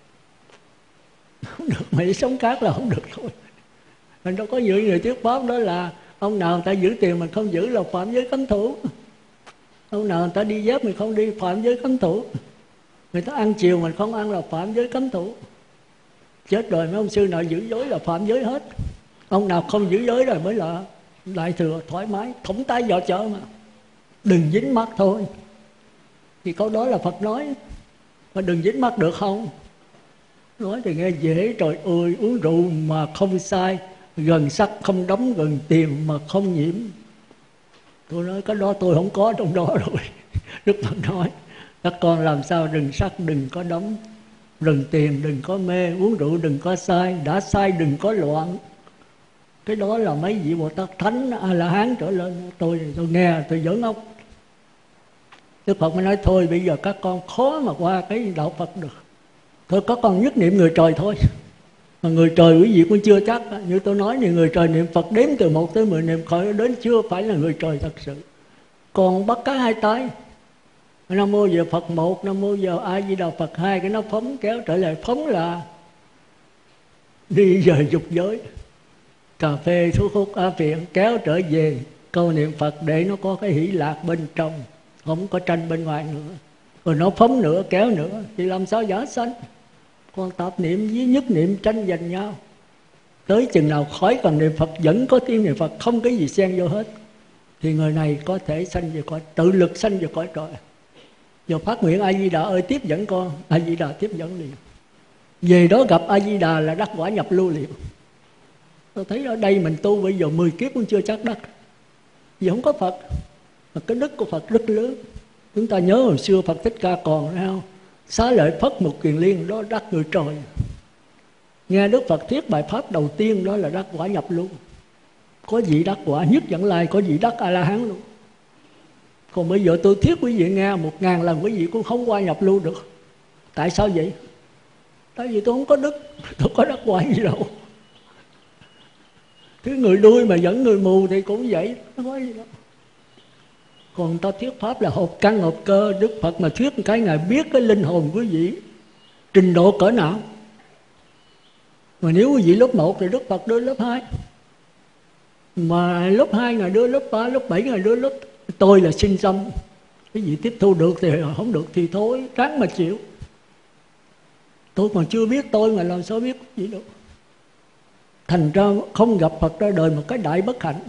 Không được, mày sống khác là không được thôi. Mình đâu có giữ người thuyết pháp đó là ông nào người ta giữ tiền mình không giữ là phạm giới cấm thủ. Ông nào người ta đi dép mình không đi phạm giới cấm thủ. Người ta ăn chiều mình không ăn là phạm giới cấm thủ. Chết rồi mấy ông sư nào giữ giới là phạm giới hết. Ông nào không giữ giới rồi mới là đại thừa thoải mái, thống tay vào chợ mà. Đừng dính mắt thôi. Thì câu đó là Phật nói. Mà đừng dính mắt được không? Nói thì nghe dễ, trời ơi, uống rượu mà không sai, gần sắc không đóng, gần tiền mà không nhiễm. Tôi nói cái đó tôi không có trong đó rồi. Đức Phật nói các con làm sao đừng sắc đừng có đóng, đừng tiền đừng có mê, uống rượu đừng có sai, đã sai đừng có loạn. Cái đó là mấy vị Bồ Tát Thánh A-la-hán trở lên. Tôi nghe tôi giỡn ốc. Đức Phật mới nói thôi bây giờ các con khó mà qua cái đạo Phật được. Thôi các con nhất niệm người trời thôi. Mà người trời quý vị cũng chưa chắc. Như tôi nói thì người trời niệm Phật đếm từ 1 tới 10 niệm khỏi đến chưa phải là người trời thật sự. Còn bắt cá hai tay. Nam mô giờ Phật 1, Nam mô giờ A Di Đà Phật 2, cái nó phóng kéo trở lại. Phóng là đi về dục giới, cà phê thuốc hút á phiện, kéo trở về câu niệm Phật để nó có cái hỷ lạc bên trong, không có tranh bên ngoài nữa. Rồi nó phóng nữa, kéo nữa, thì làm sao giả sanh? Còn tạp niệm với nhất niệm tranh giành nhau. Tới chừng nào khỏi cần niệm Phật, vẫn có tiếng niệm Phật, không cái gì xen vô hết, thì người này có thể sanh về cõi, tự lực sanh về cõi trời. Giờ phát nguyện A Di Đà ơi tiếp dẫn con, A Di Đà tiếp dẫn liền. Về đó gặp A Di Đà là đắc quả nhập lưu liền. Tôi thấy ở đây mình tu bây giờ 10 kiếp cũng chưa chắc đắc. Vì không có Phật. Mà cái đức của Phật rất lớn. Chúng ta nhớ hồi xưa Phật Thích Ca còn thấy không? Xá lợi Phất Mục Kiền Liên đó đắc người trời. Nghe Đức Phật thuyết bài pháp đầu tiên đó là đắc quả nhập lưu. Có vị đắc quả nhất dẫn lai, có vị đắc A-la-hán luôn. Còn bây giờ tôi thuyết quý vị nghe 1000 lần quý vị cũng không qua nhập lưu được. Tại sao vậy? Tại vì tôi không có đức, tôi có đắc quả gì đâu. Cái người đuôi mà dẫn người mù thì cũng vậy, nó có gì đâu. Còn người ta thuyết pháp là hợp căn hợp cơ. Đức Phật mà thuyết một cái Ngài biết cái linh hồn quý vị trình độ cỡ nào. Mà nếu quý vị lớp 1 thì Đức Phật đưa lớp 2. Mà lớp 2 Ngài đưa lớp 3, lớp 7 Ngài đưa lớp. Tôi là sinh tâm. Quý vị tiếp thu được thì không được thì thôi, ráng mà chịu. Tôi còn chưa biết tôi mà làm sao biết gì đâu. Thành ra không gặp Phật ra đời một cái đại bất hạnh.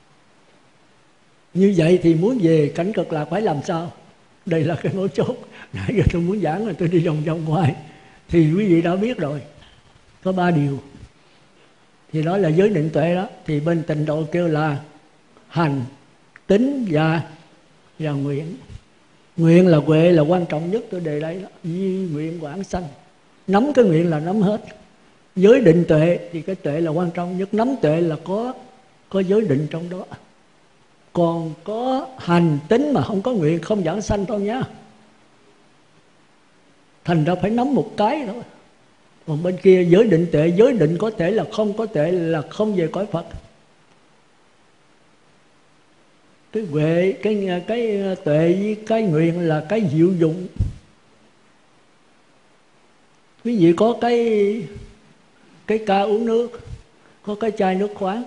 Như vậy thì muốn về cảnh cực lạc phải làm sao? Đây là cái mấu chốt. Nãy giờ tôi muốn giảng rồi tôi đi vòng vòng ngoài. Thì quý vị đã biết rồi. Có 3 điều. Thì đó là giới định tuệ đó. Thì bên Tịnh độ kêu là hành, tính và nguyện. Nguyện là huệ là quan trọng nhất, tôi đề đây đó. Duy nguyện quảng sanh. Nắm cái nguyện là nắm hết. Giới định tuệ thì cái tuệ là quan trọng nhất. Nắm tuệ là có giới định trong đó. Còn có hành tính mà không có nguyện không giảng sanh đâu nhá. Thành ra phải nắm một cái thôi. Còn bên kia giới định tuệ, giới định có thể là không, có thể là không về cõi Phật. Cái huệ, cái tuệ với cái nguyện là cái diệu dụng. Quý vị có cái ca uống nước, có cái chai nước khoáng,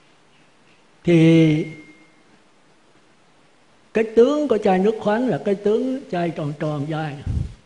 thì cái tướng của chai nước khoáng là cái tướng chai tròn tròn dài.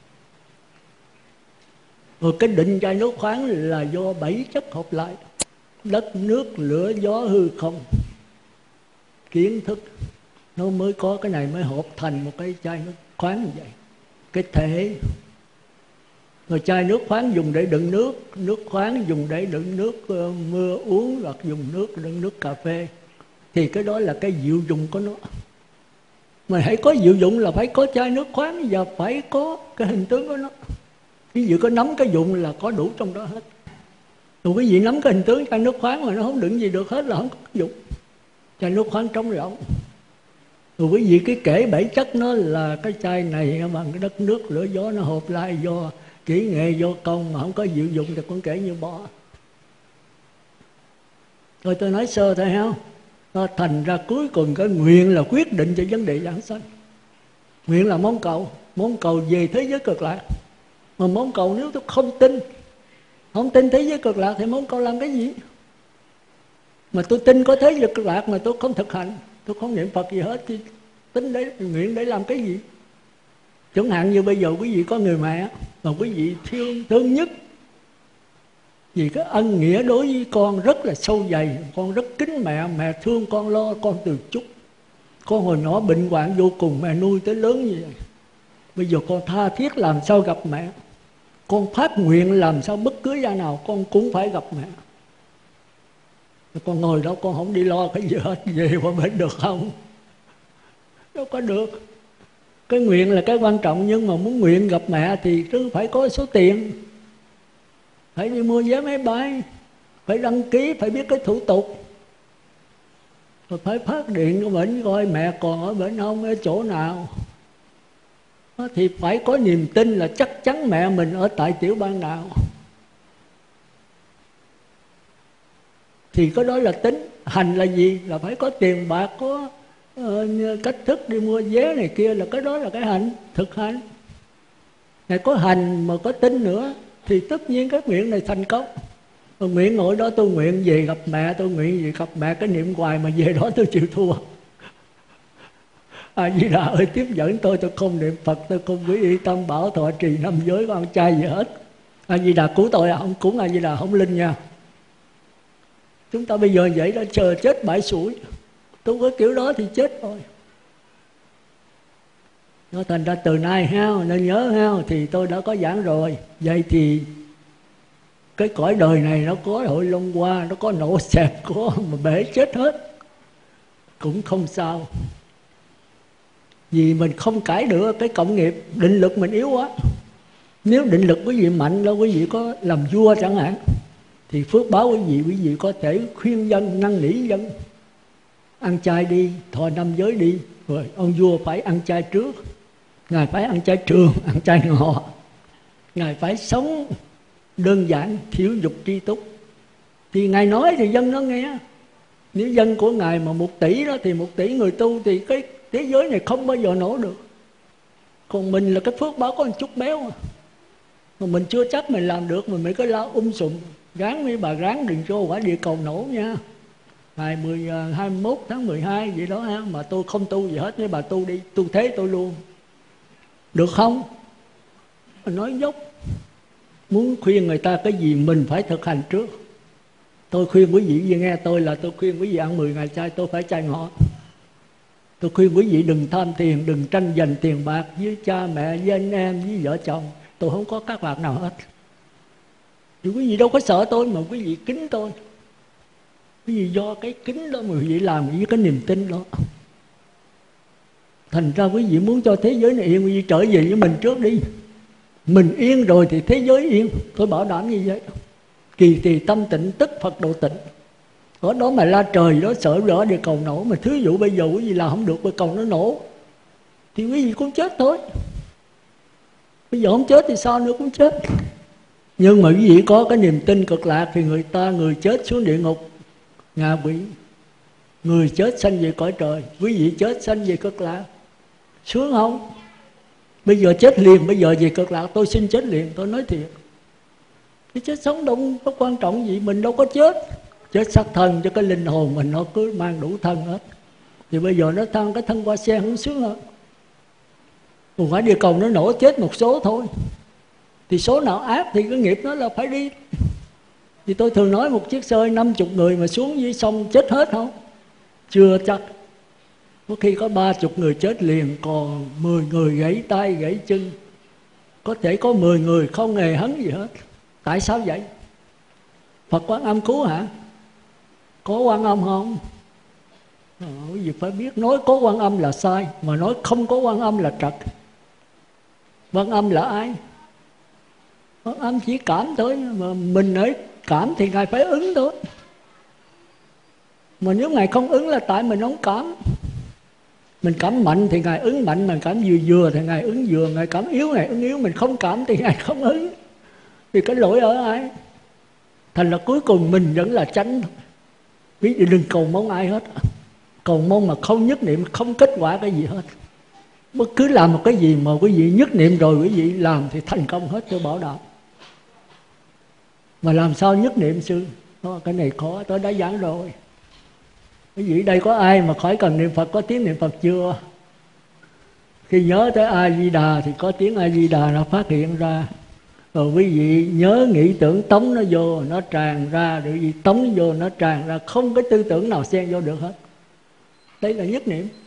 Rồi cái định chai nước khoáng là do 7 chất hợp lại: đất, nước, lửa, gió, hư, không. kiến thức, nó mới có cái này, mới hợp thành một cái chai nước khoáng như vậy. Cái thể rồi chai nước khoáng dùng để đựng nước, nước khoáng dùng để đựng nước mưa uống, hoặc dùng nước đựng nước cà phê, thì cái đó là cái diệu dụng của nó. Mà hãy có diệu dụng là phải có chai nước khoáng và phải có cái hình tướng của nó. Ví dụ có nắm cái dụng là có đủ trong đó hết. Rồi quý vị nắm cái hình tướng chai nước khoáng mà nó không đựng gì được hết là không có dụng. Chai nước khoáng trống rỗng. Rồi quý vị cái kể bảy chất nó là cái chai này bằng cái đất nước lửa gió nó hợp lại do kỹ nghệ do công, mà không có diệu dụng thì cũng kể như bỏ. Rồi tôi nói sơ thôi ha. Nó thành ra cuối cùng cái nguyện là quyết định cho vấn đề giảng sanh. Nguyện là mong cầu về thế giới cực lạc. Mà mong cầu nếu tôi không tin thế giới cực lạc thì mong cầu làm cái gì? Mà tôi tin có thế giới cực lạc mà tôi không thực hành, tôi không niệm Phật gì hết, thì tính đấy, nguyện để làm cái gì? Chẳng hạn như bây giờ quý vị có người mẹ mà quý vị thương nhất, vì cái ân nghĩa đối với con rất là sâu dày, con rất kính mẹ, mẹ thương con, lo con từ chút. Con hồi nhỏ bệnh hoạn vô cùng, mẹ nuôi tới lớn như vậy. Bây giờ con tha thiết làm sao gặp mẹ, con phát nguyện làm sao bất cứ gia nào con cũng phải gặp mẹ. Con ngồi đó con không đi lo cái gì hết, về qua bệnh được không? Đâu có được. Cái nguyện là cái quan trọng, nhưng mà muốn nguyện gặp mẹ thì cứ phải có số tiền, phải đi mua vé máy bay, phải đăng ký, phải biết cái thủ tục, rồi phải phát điện cho bệnh coi mẹ còn ở bệnh không, ở chỗ nào. Thì phải có niềm tin là chắc chắn mẹ mình ở tại tiểu bang nào. Thì cái đó là tính. Hành là gì? Là phải có tiền bạc, có cách thức đi mua vé này kia, là cái đó là cái hành, thực hành. Này có hành mà có tin nữa thì tất nhiên cái nguyện này thành công. Mà nguyện ngồi đó tôi nguyện về gặp mẹ, tôi nguyện về gặp mẹ, cái niệm hoài mà về đó tôi chịu thua. A Di Đà ơi tiếp dẫn tôi không niệm Phật, tôi không quý y tam bảo thọ trì năm giới con trai gì hết. A Di Đà cứu tôi, không cúng A Di Đà không linh nha. Chúng ta bây giờ vậy đó, chờ chết bãi sủi. Tôi có kiểu đó thì chết thôi. Nó thành ra từ nay ha, nên nhớ ha, thì tôi đã có giảng rồi. Vậy thì cái cõi đời này nó có hội long qua, nó có nổ xẹp, có mà bể chết hết cũng không sao. Vì mình không cãi được cái cộng nghiệp, định lực mình yếu quá. Nếu định lực quý vị mạnh đó, quý vị có làm vua chẳng hạn, thì phước báo quý vị có thể khuyên dân, năn nỉ dân ăn chay đi, thọ năm giới đi. Rồi ông vua phải ăn chay trước, Ngài phải ăn chay trường, ăn chay ngọ. Ngài phải sống đơn giản, thiếu dục tri túc. Thì Ngài nói thì dân nó nghe. Nếu dân của Ngài mà 1 tỷ đó, thì 1 tỷ người tu, thì cái thế giới này không bao giờ nổ được. Còn mình là cái phước báo có một chút béo mà mình chưa chắc mình làm được, mà mình cứ lao sùm. Ráng mấy bà ráng đừng cho quả địa cầu nổ nha. Ngày 21 tháng 12 vậy đó ha, mà tôi không tu gì hết, mấy bà tu đi, tu thế tôi luôn. Được không? Mình nói dốc. Muốn khuyên người ta cái gì mình phải thực hành trước. Tôi khuyên quý vị nghe tôi là tôi khuyên quý vị ăn 10 ngày chay, tôi phải chay ngọ. Tôi khuyên quý vị đừng tham tiền, đừng tranh giành tiền bạc với cha mẹ, với anh em, với vợ chồng. Tôi không có các bạc nào hết. Thì quý vị đâu có sợ tôi, mà quý vị kính tôi. Quý vị do cái kính đó mà quý vị làm với cái niềm tin đó. Thành ra quý vị muốn cho thế giới này yên, quý vị trở về với mình trước đi. Mình yên rồi thì thế giới yên. Tôi bảo đảm như vậy. Kỳ thì tâm tịnh tức Phật độ tịnh. Ở đó mà la trời đó, sợ rõ địa cầu nổ. Mà thí dụ bây giờ quý vị làm không được, địa cầu nó nổ, thì quý vị cũng chết thôi. Bây giờ không chết thì sao nữa, cũng chết. Nhưng mà quý vị có cái niềm tin cực lạc, thì người chết xuống địa ngục ngạ quỷ, người chết sanh về cõi trời, quý vị chết sanh về cực lạc. Sướng không? Bây giờ chết liền, bây giờ về cực lạc tôi xin chết liền, tôi nói thiệt. Cái chết sống đâu có quan trọng gì, mình đâu có chết. Chết xác thân cho cái linh hồn mình nó cứ mang đủ thân hết. Thì bây giờ nó thăng cái thân hoa sen không sướng hơn. Còn phải địa cầu nó nổ chết một số thôi. Thì số nào ác thì cái nghiệp nó là phải đi. Thì tôi thường nói một chiếc xe 50 người mà xuống dưới sông chết hết không? Chưa chắc. Có khi có 30 người chết liền, còn 10 người gãy tay gãy chân, có thể có 10 người không hề hấn gì hết. Tại sao vậy? Phật Quan Âm cứu hả? Có Quan Âm không? Quý vị phải biết, nói có Quan Âm là sai, mà nói không có Quan Âm là trật. Quan Âm là ai? Quan Âm chỉ cảm thôi, mà mình ấy cảm thì Ngài phải ứng thôi. Mà nếu Ngài không ứng là tại mình không cảm. Mình cảm mạnh thì Ngài ứng mạnh, mình cảm vừa vừa thì Ngài ứng vừa, Ngài cảm yếu Ngài ứng yếu, mình không cảm thì Ngài không ứng. Thì cái lỗi ở ai? Thành là cuối cùng mình vẫn là chánh. Quý vị đừng cầu mong ai hết. Cầu mong mà không nhất niệm, không kết quả cái gì hết. Bất cứ làm một cái gì mà quý vị nhất niệm rồi quý vị làm thì thành công hết, tôi bảo đảm. Mà làm sao nhất niệm sư? Cái này khó, tôi đã giảng rồi. Quý vị đây có ai mà khỏi cần niệm Phật, có tiếng niệm Phật chưa? Khi nhớ tới A-di-đà thì có tiếng A-di-đà nó phát hiện ra. Rồi quý vị nhớ nghĩ tưởng tống nó vô, nó tràn ra. Rồi quý vị tống vô, nó tràn ra. Không cái tư tưởng nào xen vô được hết. Đây là nhất niệm.